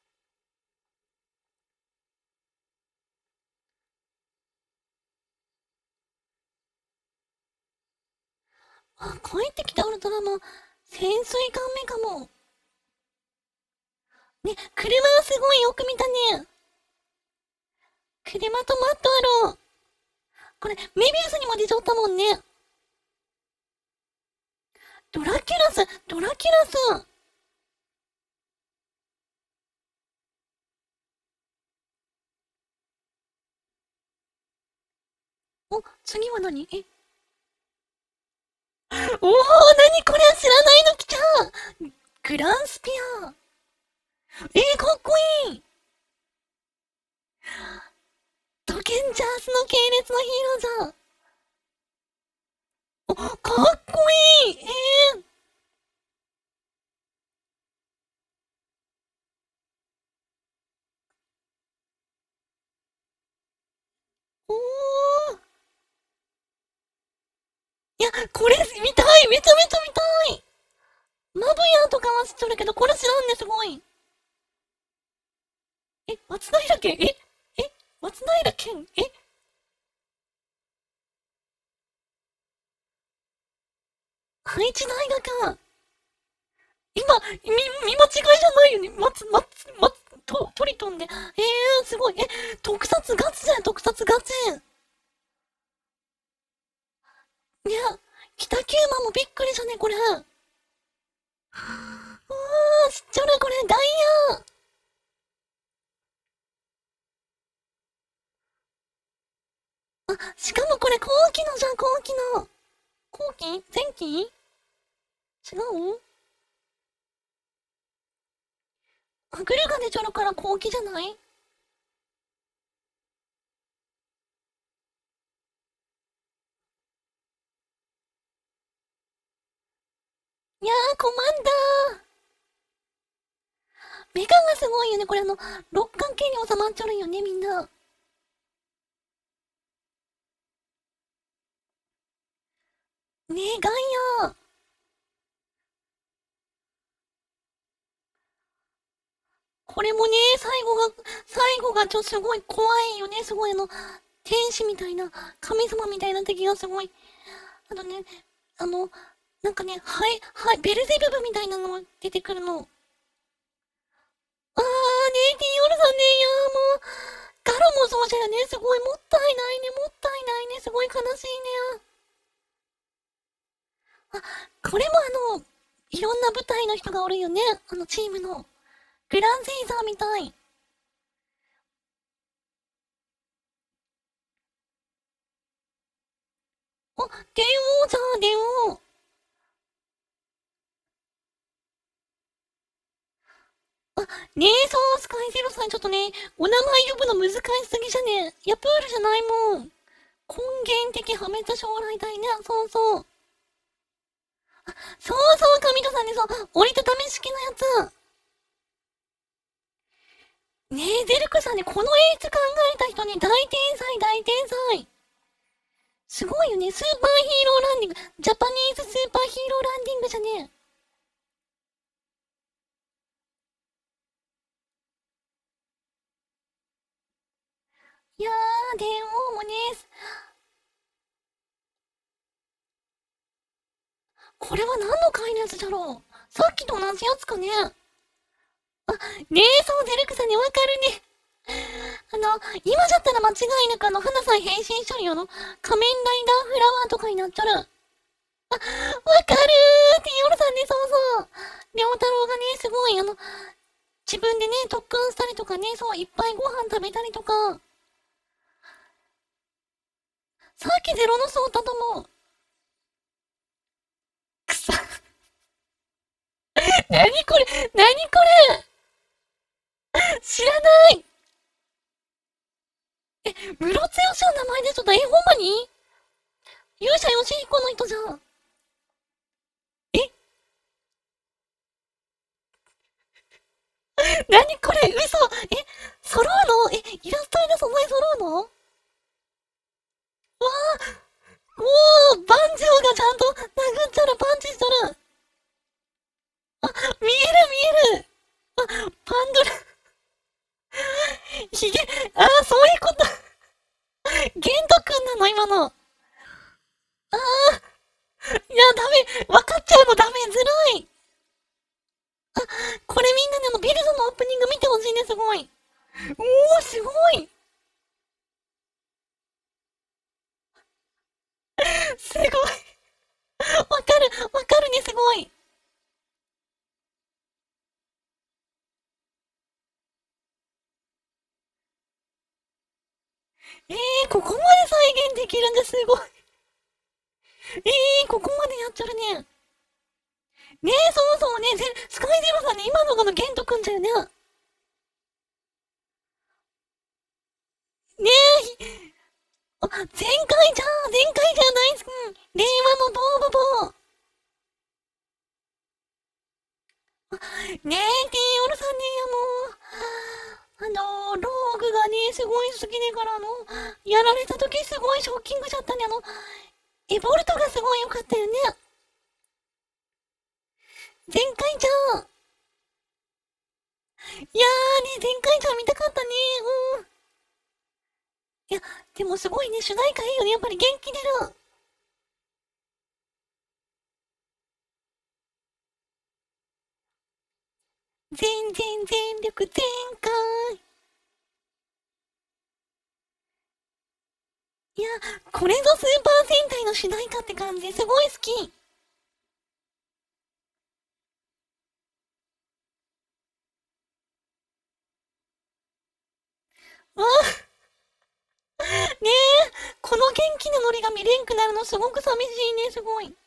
帰ってきたウルトラマン、潜水艦メカも。ね、車はすごいよく見たね。車とマットアロー。これ、メビウスにも出ちゃったもんね。ドラキュラス、ドラキュラス。次は何？おー、何これ知らないの来た。グランスピア。かっこいい。ドケンジャースの系列のヒーローじゃん。かっこいい。おー。いや、これ見たい。めちゃめちゃ見たい。マブヤとかは知ってるけど、これ知らんね、すごい。松平健松平健愛知大学。今、見間違いじゃないよね。トリトンで。すごい。特撮ガチじゃん、特撮ガチ。いや、北九マもびっくりしたね、これ。知っちゃる、これ、ダイヤ。しかもこれ後期のじゃん、後期の。後期前期違う？グルが出ちゃるから後期じゃない？いやー、コマンダー。 メカがすごいよね。これ六角形に収まっちゃるよね、みんな。ねえ、ガイア。これもね、最後がすごい怖いよね。すごい天使みたいな、神様みたいな敵がすごい。あとね、あの、なんかね、はい、はい、ベルゼブブみたいなのも出てくるの。あーね、ティーオルさんね、いやもう、ガロもそうじゃよね。すごい、もったいないね、もったいないね。すごい悲しいね。あ、これもいろんな部隊の人がおるよね。チームの。グランセイザーみたい。あ、電王じゃあ、電王。あ、ねえ、そう、スカイゼロさん、ちょっとね、お名前呼ぶの難しすぎじゃね。ヤプールじゃないもん。根源的破滅将来体ね。そうそう。そうそう、神戸さんね、そう、折りたたみ式のやつ。ねえ、ゼルクさんね、この演出考えた人ね、大天才、大天才。すごいよね、スーパーヒーローランディング。ジャパニーズスーパーヒーローランディングじゃねえ。いやー、電王もね、これは何の回のやつだろう。さっきと同じやつかね。ねえ、そう、ゼルクさんね、わかるね。今じゃったら間違いなく花さん変身しとるよ仮面ライダーフラワーとかになっちゃる。わかるーって夜さんね、そうそう。良太郎がね、すごい自分でね、特訓したりとかね、そう、いっぱいご飯食べたりとか。さっきゼロのソータとも、くさ。なにこれなにこれ知らない。ムロツヨシの名前でちょっとほんまに勇者ヨシヒコの人じゃん。えなにこれ嘘揃うのイラストで素材揃うのわあおーバンジョーがちゃんと殴っちゃる、パンチしとる。あ、見える見える。あ、パンドラ、ひげ、あー、そういうこと。ゲントくんなの今の。あー、いや、ダメ。分かっちゃうのダメ。ずるい。これみんなでビルドのオープニング見てほしいね、すごい。おー、すごい。すごい。わかる、わかるね、すごい。ここまで再現できるんですごい。ここまでやっちゃるね。ねそうそうね、スカイゼロさんね、今のがゲントくんじゃよね。ね前回じゃん、前回じゃないっす。令和のボーボボー。ねえ、ティーオルさんね、ローグがね、すごい好きだからやられた時すごいショッキングじゃったね。エボルトがすごい良かったよね。前回じゃん。いやーね、前回じゃん見たかったね。うん。いや、でもすごいね、主題歌いいよね。やっぱり元気出る。全然全力全開。いや、これぞスーパー戦隊の主題歌って感じですごい好き。あ、ねえ、この元気なノリが見れんくなるのすごく寂しいね、すごい。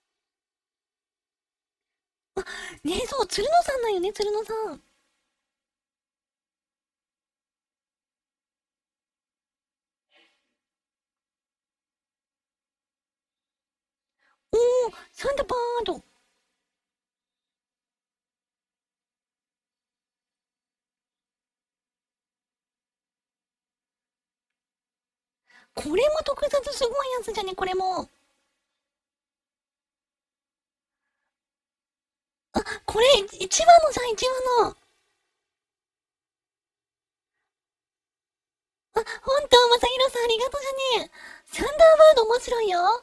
ねえ、そう、鶴野さんだよね、鶴野さん。おー、サンダーバード。 これも特撮すごいやつじゃね、これも。あ、これ、1話のじゃん、1話の。あ、本当、まさひろさんありがとうじゃねえ。サンダーバード面白いよ。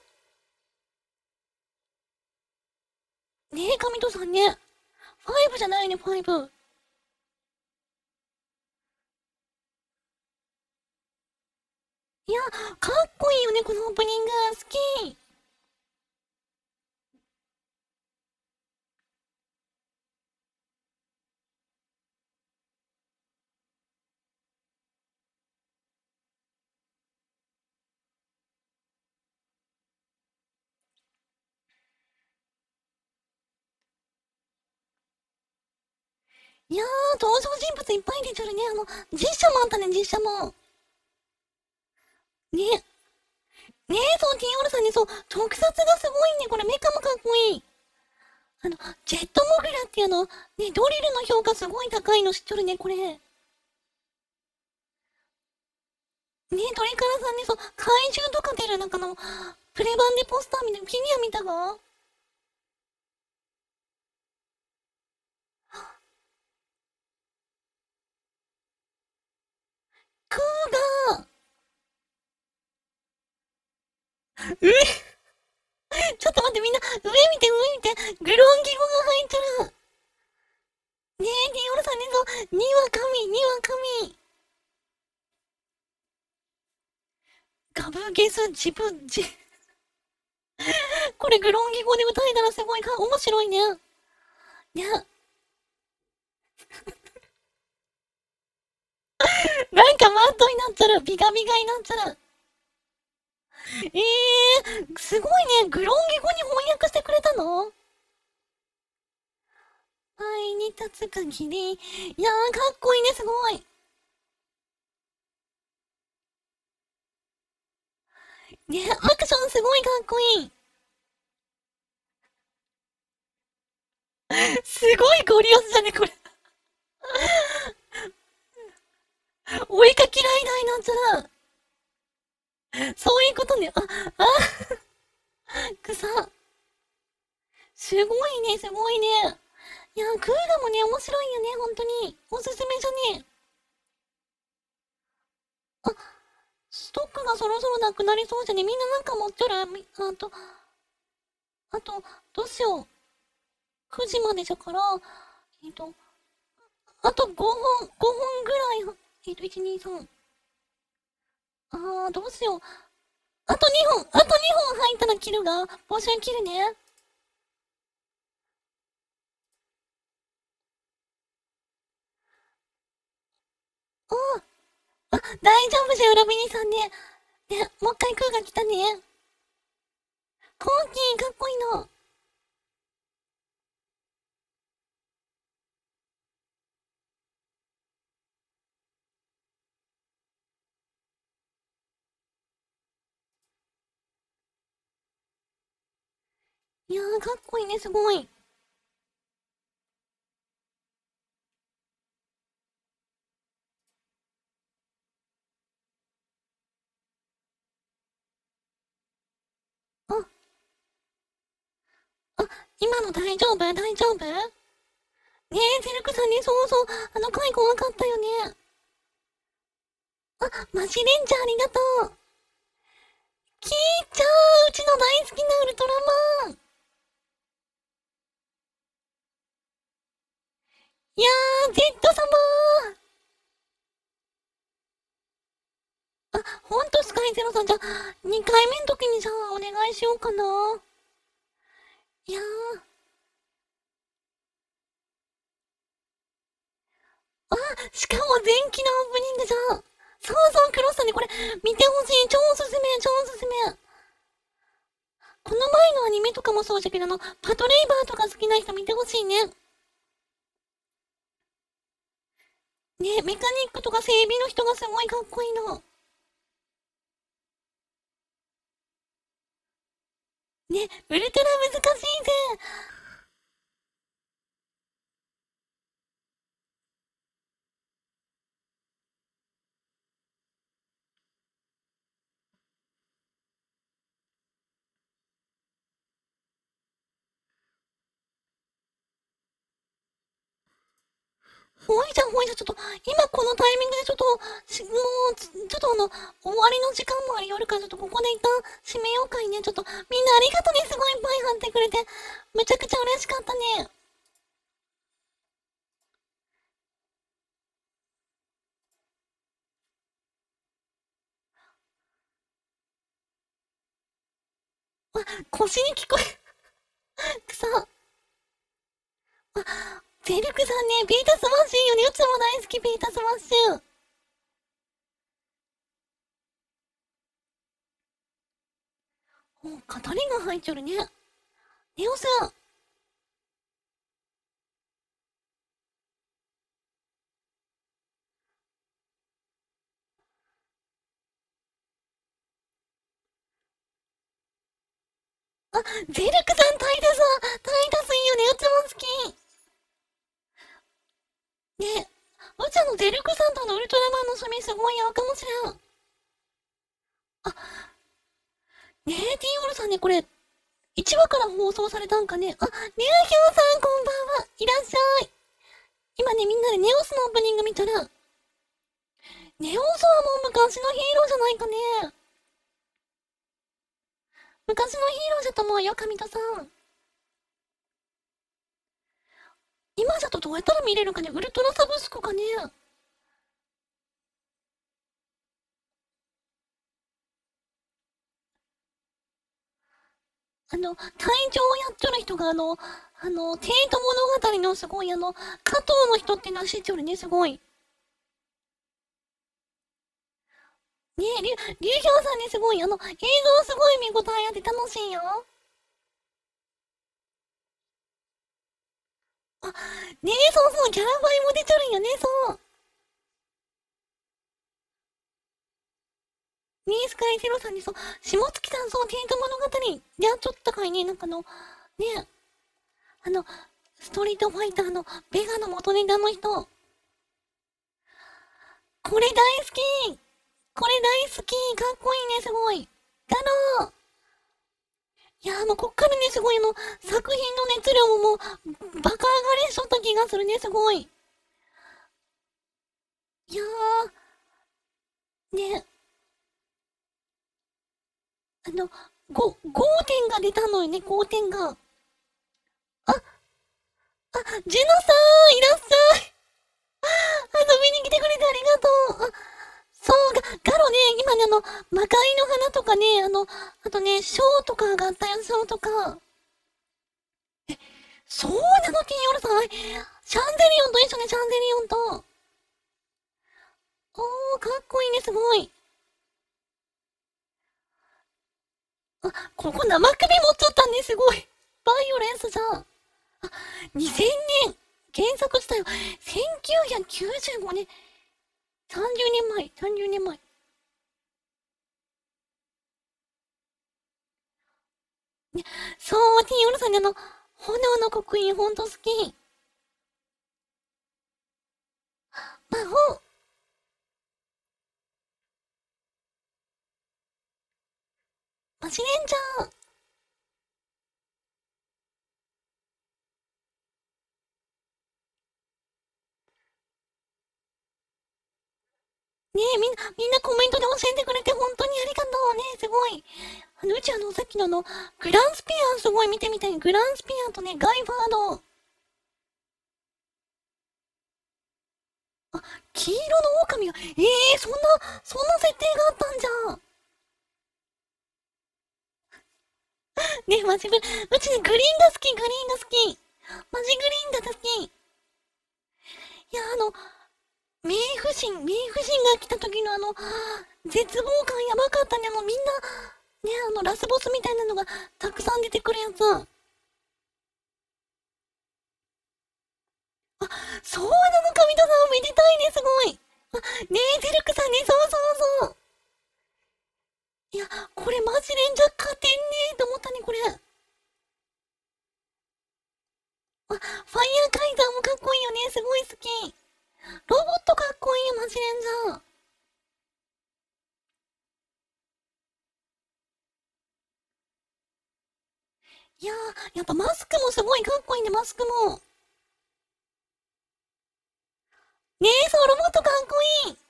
ねえ、神戸さんね。5じゃないね、5。いや、かっこいいよね、このオープニング。好き。いやー、登場人物いっぱい出てるね。実写もあったね、実写も。ね。ねえ、そう、ティーオールさんね、そう、特撮がすごいね。これメカもかっこいい。ジェットモグラっていうね、ドリルの評価すごい高いの知っとるね、これ。ね、トリカラさんね、そう、怪獣とか出る、プレ版でポスター見て、フィギュア見たがクーがえ、ちょっと待って、みんな、上見て、上見て、グロンギ語が入ってる。ねえ、ティーオールさんね、そう、にわ神、にわ神。ガブゲス、自分、これグロンギ語で歌えたらすごい面白いね。ね、なんかマットになっちゃう。ビカビカになっちゃう。すごいね。グロンギ語に翻訳してくれたの？前に立つ限り。いやー、かっこいいね、すごい。ね、アクションすごいかっこいい。すごいゴリ押しだね、これ。お絵かきライダーになっちゃう。そういうことね。草。すごいね、すごいね。いや、クーガもね、面白いよね、本当に。おすすめじゃね。あ、ストックがそろそろなくなりそうじゃね。みんななんか持ってるあと、どうしよう。9時までだから、えっと、あと5本ぐらい、1、2、3。どうしよう。あと2本入ったら切るが、募集切るね。大丈夫じゃ、裏ビニさんね。ね、もう一回空が来たね。コーキー、かっこいいの。いやー、かっこいいね、すごい。あ、今の大丈夫大丈夫ねえ、セルクさんね、そうそう、回怖かったよね。マジレンジャーありがとう。キーちゃん、うちの大好きなウルトラマン。いやー、Z 様ほんとスカイゼロさん、じゃあ、2回目の時にさ、お願いしようかな。いやしかも前期のオープニングじゃん。そうそう、クロスさんね、これ、見てほしい。超おすすめ、超おすすめ。この前のアニメとかもそうだけど、パトレイバーとか好きな人見てほしいね。ね、メカニックとか整備の人がすごいかっこいいの。ね、ウルトラ難しいぜ。 ほいじゃん、ほいじゃん、ちょっと、今このタイミングでちょっと、もう、ちょっと終わりの時間もありよるから、ちょっとここで一旦締めようかいね。ちょっと、みんなありがとね、すごいいっぱい貼ってくれて。めちゃくちゃ嬉しかったね。あ、腰に聞こえ、くさ。あ、ゼルクさんね、ビータスマッシュいいよね。うちも大好き、ビータスマッシュ。お、語りが入っちゃるね。ネオさん。あ、ゼルクさん、タイタスいいよね。うちも好き。ね、うちゼルクさんとのウルトラマンの趣味すごい合うかもしれん。あ、ねえ、ティーオルさんね、これ、1話から放送されたんかね。あ、ネオヒョウさん、こんばんは。いらっしゃい。今ね、みんなでネオスのオープニング見たら、ネオスはもう昔のヒーローじゃないかね。昔のヒーローじゃと思うよ、神田さん。今じゃとどうやったら見れるかね。ウルトラサブスクかね。隊長をやっちょる人がテイト物語のすごい加藤の人ってなしっちょるね、すごい。ねえ、リュウヒョウさんね、すごい、映像すごい見応えあって楽しいよ。あ、ねえ、そうそう、キャラバイも出ちょるんよね、そう。ねえ、スカイゼロさんにそう、下月さんそう、テイト物語やっちょったかいね、なんかねえ、あの、ストリートファイターのベガの元ネタの人。これ大好きこれ大好きかっこいいね、すごい。だろういやもうこっからね、すごい作品の熱量ももう、バカ上がりしとった気がするね、すごい。いやね、5点が出たのよね、5点が。あ、ジェノさん、いらっしゃい。遊びに来てくれてありがとう。あ、そうガロね、今ね、魔界の花とかね、あとね、ショーとかがあったよ、ショーとか。そうなの、ティーオルさん。シャンゼリオンと一緒ね、シャンゼリオンと。おー、かっこいいね、すごい。あ、ここ生首持っちゃったね、すごい。バイオレンスじゃん。あ、2000年。原作自体は1995年。30年前、30年前。ね、そう、ティーオルさんね、炎の刻印ほんと好き。魔法。マジレンジャー。ねえ、みんなコメントで教えてくれて本当にありがとうね、すごい。うちさっきのグランスピアンすごい見てみたい。グランスピアンとね、ガイファード。あ、黄色の狼が、そんな設定があったんじゃん。ねえ、マジうちね、グリーンが好き、グリーンが好き。マジグリーンが好き。いや、冥府神が来た時の絶望感やばかったね。みんな、ね、ラスボスみたいなのがたくさん出てくるやつ。あ、そうなのか、みとさん、めでたいね、すごい。あ、ねえ、ゼルクさんね、そうそうそう。いや、これマジレンジャー勝てんねえと思ったね、これ。あ、ファイヤーカイザーもかっこいいよね、すごい好き。ロボットかっこいいよ、マジレンジャー。いややっぱマスクもすごいかっこいいね、マスクも。 ねえ、そう、ロボットかっこいい。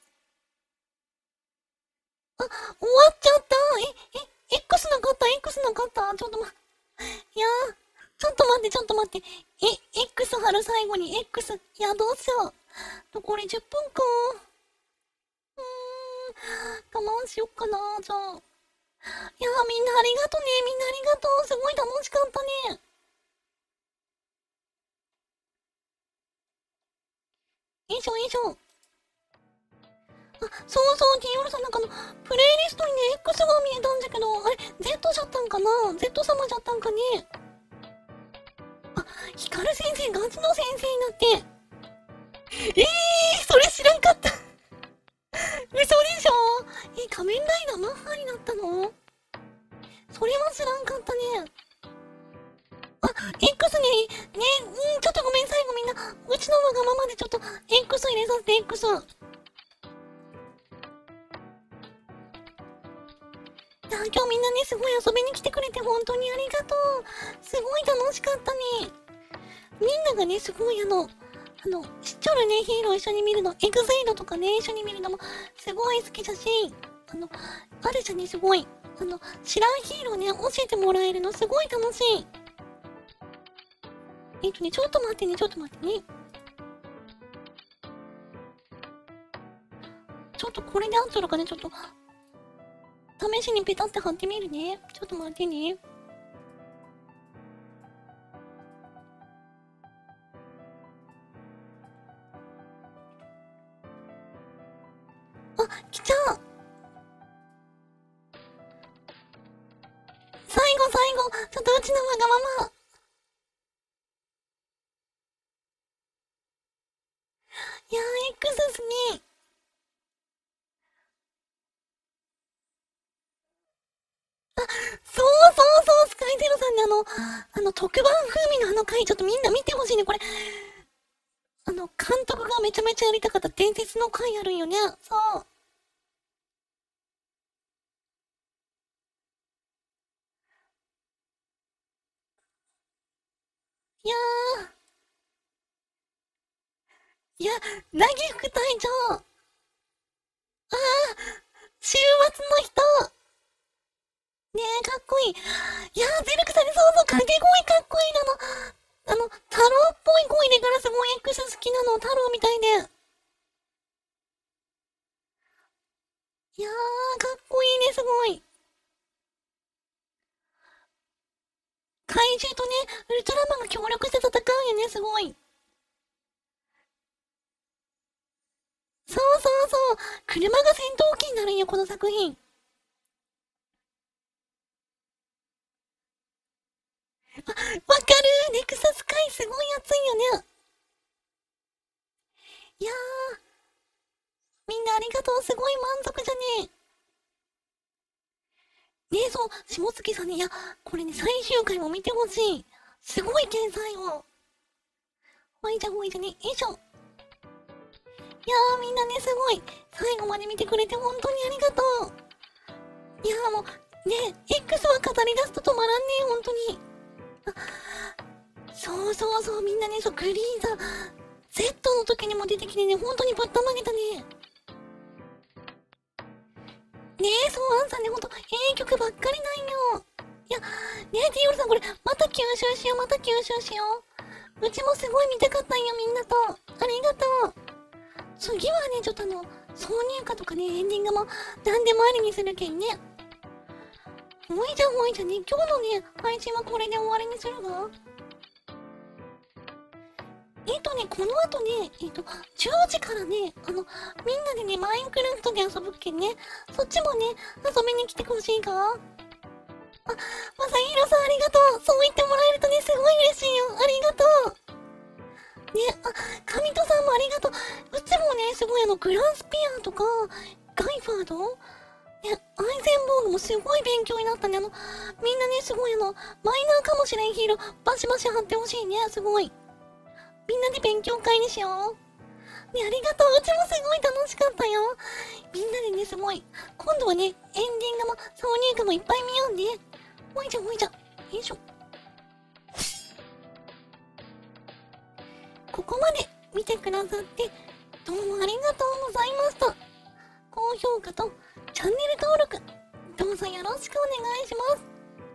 あ、終わっちゃった。X なかった、X なかった。ちょっといやー、ちょっと待って、ちょっと待って。X 貼る最後に X。いや、どうしよう。残り10分か。我慢しよっかな、じゃあ。いやー、みんなありがとね、みんなありがとう。すごい楽しかったね。よいしょよいしょ。あ、そうそう、ティオルさん、なんかプレイリストにね、X が見えたんだけど、あれ、Z じゃったんかな？ Z 様じゃったんかね？あ、ヒカル先生、ガチの先生になって。それ知らんかった。嘘でしょ？仮面ライダーマッハになったの？それは知らんかったね。あ、X ね、ちょっとごめん、最後みんな、うちのわがままでちょっと、X 入れさせて、X。いや、今日みんなね、すごい遊びに来てくれて本当にありがとう。すごい楽しかったね。みんながね、すごい知っちょるね、ヒーロー一緒に見るの、エグゼイドとかね、一緒に見るのも、すごい好きだし、あるじゃね、すごい、知らんヒーローね、教えてもらえるの、すごい楽しい。ちょっと待ってね、ちょっと待ってね。ちょっとこれで合ってるかね、ちょっと、試しにペタって貼ってみるね。ちょっと待ってね。あ、来ちゃう。最後、ちょっとうちのわがまま。いやー、X ですね。そう、スカイゼロさんで特番風味の回、ちょっとみんな見てほしいね、これ。監督がめちゃめちゃやりたかった伝説の回あるんよね。そう。いやいや、ラギ副隊長。週末の人。ねえ、かっこいい。いやゼルクさんにそう掛け声かっこいい太郎っぽい声でからすごい X 好きなの、太郎みたいで。いやかっこいいね、すごい。怪獣とね、ウルトラマンが協力して戦うよね、すごい。そう。車が戦闘機になるんよ、この作品。わかる。ネクサスカイすごい熱いよね。いやみんなありがとう。すごい満足じゃねえ。ねえ、そう、下月さんね、いや、これね、最終回も見てほしい。すごい天才を。ほいじゃね、よいしょ。いやみんなね、すごい。最後まで見てくれて本当にありがとう。いやもう、ねえ、X は語り出すと止まらんねえ、本当に。そう、みんなね、そう、グリーンさん、Z の時にも出てきてね、本当にぶったまげたね。ねえ、そう、アンさんね、ほんと、曲ばっかりなんよ。いや、ねえ、ティオルさん、これ、また吸収しよう。うちもすごい見たかったんよ、みんなと。ありがとう。次はね、ちょっと挿入歌とかね、エンディングも、何でもありにするけんね。ほいじゃね、今日のね、配信はこれで終わりにするわ。この後ね、10時からね、みんなでね、マインクラフトで遊ぶっけんね。そっちもね、遊びに来てほしいか？まさひろさんありがとう。そう言ってもらえるとね、すごい嬉しいよ。ありがとう。ね、神戸さんもありがとう。うちもね、すごいグランスピアとか、ガイファードね、アイゼンボーグもすごい勉強になったね。みんなね、すごいマイナーかもしれんヒーロー、バシバシ貼ってほしいね。すごい。みんなで勉強会にしよう。ね、ありがとう。うちもすごい楽しかったよ。みんなでね、すごい。今度はね、エンディングも挿入歌もいっぱい見ようね。ほいじゃ。よいしょ。ここまで見てくださってどうもありがとうございました。高評価とチャンネル登録、どうぞよろしくお願いします。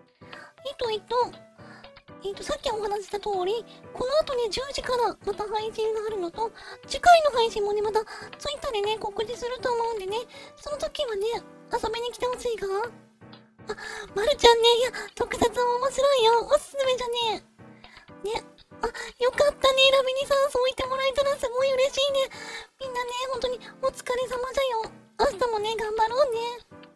さっきお話しした通り、この後ね、10時からまた配信があるのと、次回の配信もね、またツイッターでね、告知すると思うんでね、その時はね、遊びに来てほしいが。あ、まるちゃんね、いや、特撮も面白いよ。おすすめじゃねえ。ね。あ、よかったね、ラビニさん、そう言ってもらえたらすごい嬉しいね。みんなね、本当にお疲れ様じゃよ。明日もね、頑張ろうね。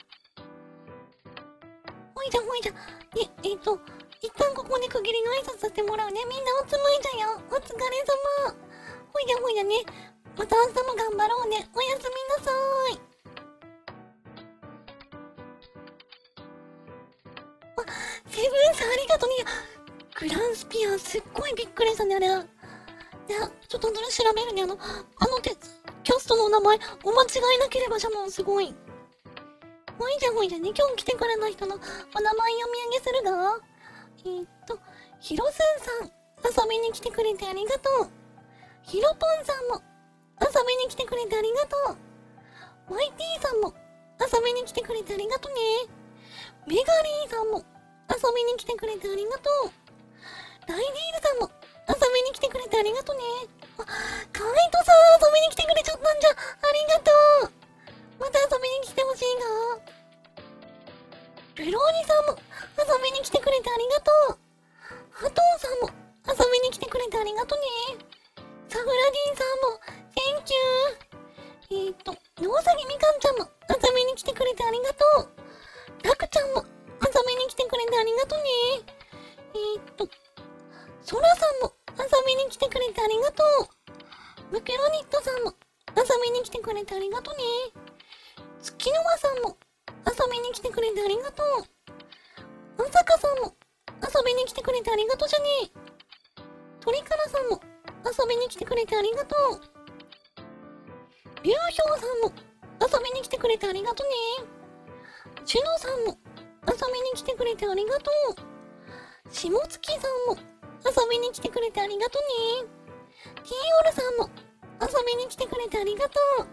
ほいじゃほいじゃ。一旦ここで区切りの挨拶させてもらうね。みんなおつまいじゃよ。お疲れ様。ほいじゃほいじゃね。また明日も頑張ろうね。おやすみなさーい。あ、セブンさんありがとうね。グランスピアすっごいびっくりしたね、あれ。ね、ちょっと後で調べるね。キャストの名前、お間違いなければじゃもん、すごい。ほいじゃほいじゃね、今日来てくれない人のお名前読み上げするが、ヒロスンさん、遊びに来てくれてありがとう。ヒロポンさんも、遊びに来てくれてありがとう。YT さんも、遊びに来てくれてありがとね。メガリーさんも、遊びに来てくれてありがとう。ライディールさんも、遊びに来てくれてありがとね。あ、カイトさん、遊びに来てくれちゃったんじゃ、ありがとう。また遊びに来てほしいが。ルローニさんも遊びに来てくれてありがとう。ハトンさんも遊びに来てくれてありがとね。サフラディンさんも Thank you。野崎みかんちゃんも遊びに来てくれてありがとう。ラクちゃんも遊びに来てくれてありがとね。ソラさんも遊びに来てくれてありがとう。ムクロニットさんも遊びに来てくれてありがとね。月の輪さんも遊びに来てくれてありがとう。まさかさんも遊びに来てくれてありがとうじゃねえ。鳥からさんも遊びに来てくれてありがとう。流氷さんも遊びに来てくれてありがとね。ジュノさんも遊びに来てくれてありがとう。下月さんも遊びに来てくれてありがとね。ティーオルさんも遊びに来てくれてありがとう。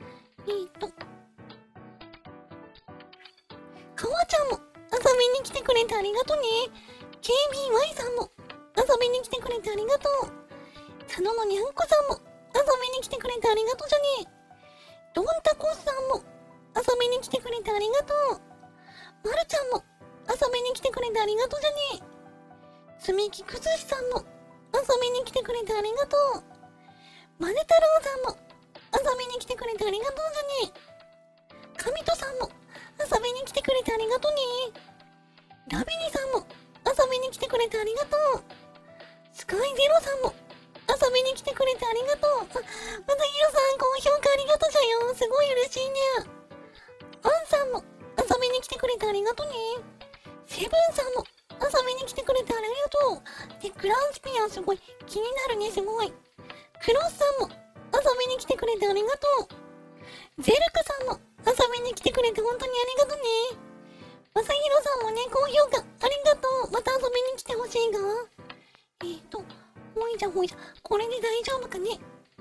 かわちゃんも遊びに来てくれてありがとね。KBY さんも遊びに来てくれてありがとう。佐野のにゃんこさんも遊びに来てくれてありがとうじゃねえ。ドンタコスさんも遊びに来てくれてありがとう。まるちゃんも遊びに来てくれてありがとうじゃねえ。つみきくずしさんも遊びに来てくれてありがとう。まね太郎さんも遊びに来てくれてありがとうじゃねえ。かみとさんも遊びに来てくれてありがとね。ラビニさんも遊びに来てくれてありがとう。スカイゼロさんも遊びに来てくれてありがとう。またヒロさん高評価ありがとうじゃよ。すごい嬉しいね。アンさんも遊びに来てくれてありがとね。セブンさんも遊びに来てくれてありがとう。で、グランスピアすごい気になるね、すごい。クロスさんも遊びに来てくれてありがとう。ゼルクさんも遊びに来てくれて本当にありがとね。まさひろさんもね、高評価ありがとう。また遊びに来てほしいが。ほいじゃほいじゃ、これで大丈夫かね。よ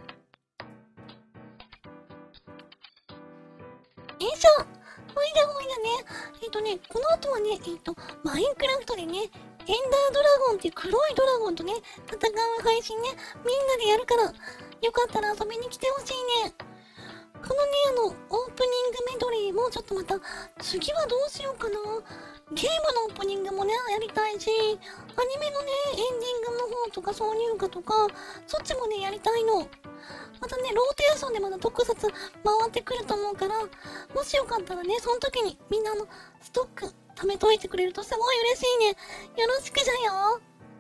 いしょ。ほいじゃほいじゃね。この後はね、マインクラフトでね、エンダードラゴンっていう黒いドラゴンとね、戦う配信ね、みんなでやるから、よかったら遊びに来てほしいね。このね、オープニングメドレーもちょっとまた、次はどうしようかな。ゲームのオープニングもね、やりたいし、アニメのね、エンディングの方とか挿入歌とか、そっちもね、やりたいの。またね、ローテーションでまだ特撮回ってくると思うから、もしよかったらね、その時にみんなストック貯めといてくれるとすごい嬉しいね。よろしくじゃよ。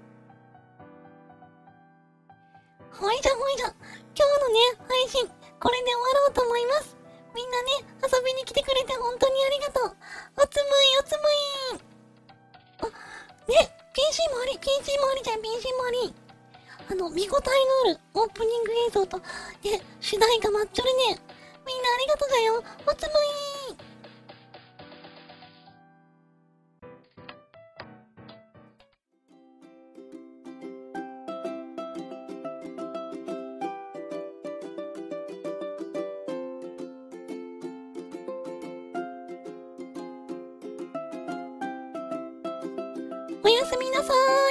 ほいじゃほいじゃ、今日のね、配信、これで終わろうと思います。みんなね、遊びに来てくれて本当にありがとう。おつむいおつむい。あ、ね、PC もありじゃん、PC もあり。見応えのあるオープニング映像と、ね、主題歌待っちょるね。みんなありがとうだよ。おつむい。 おやすみなさーい。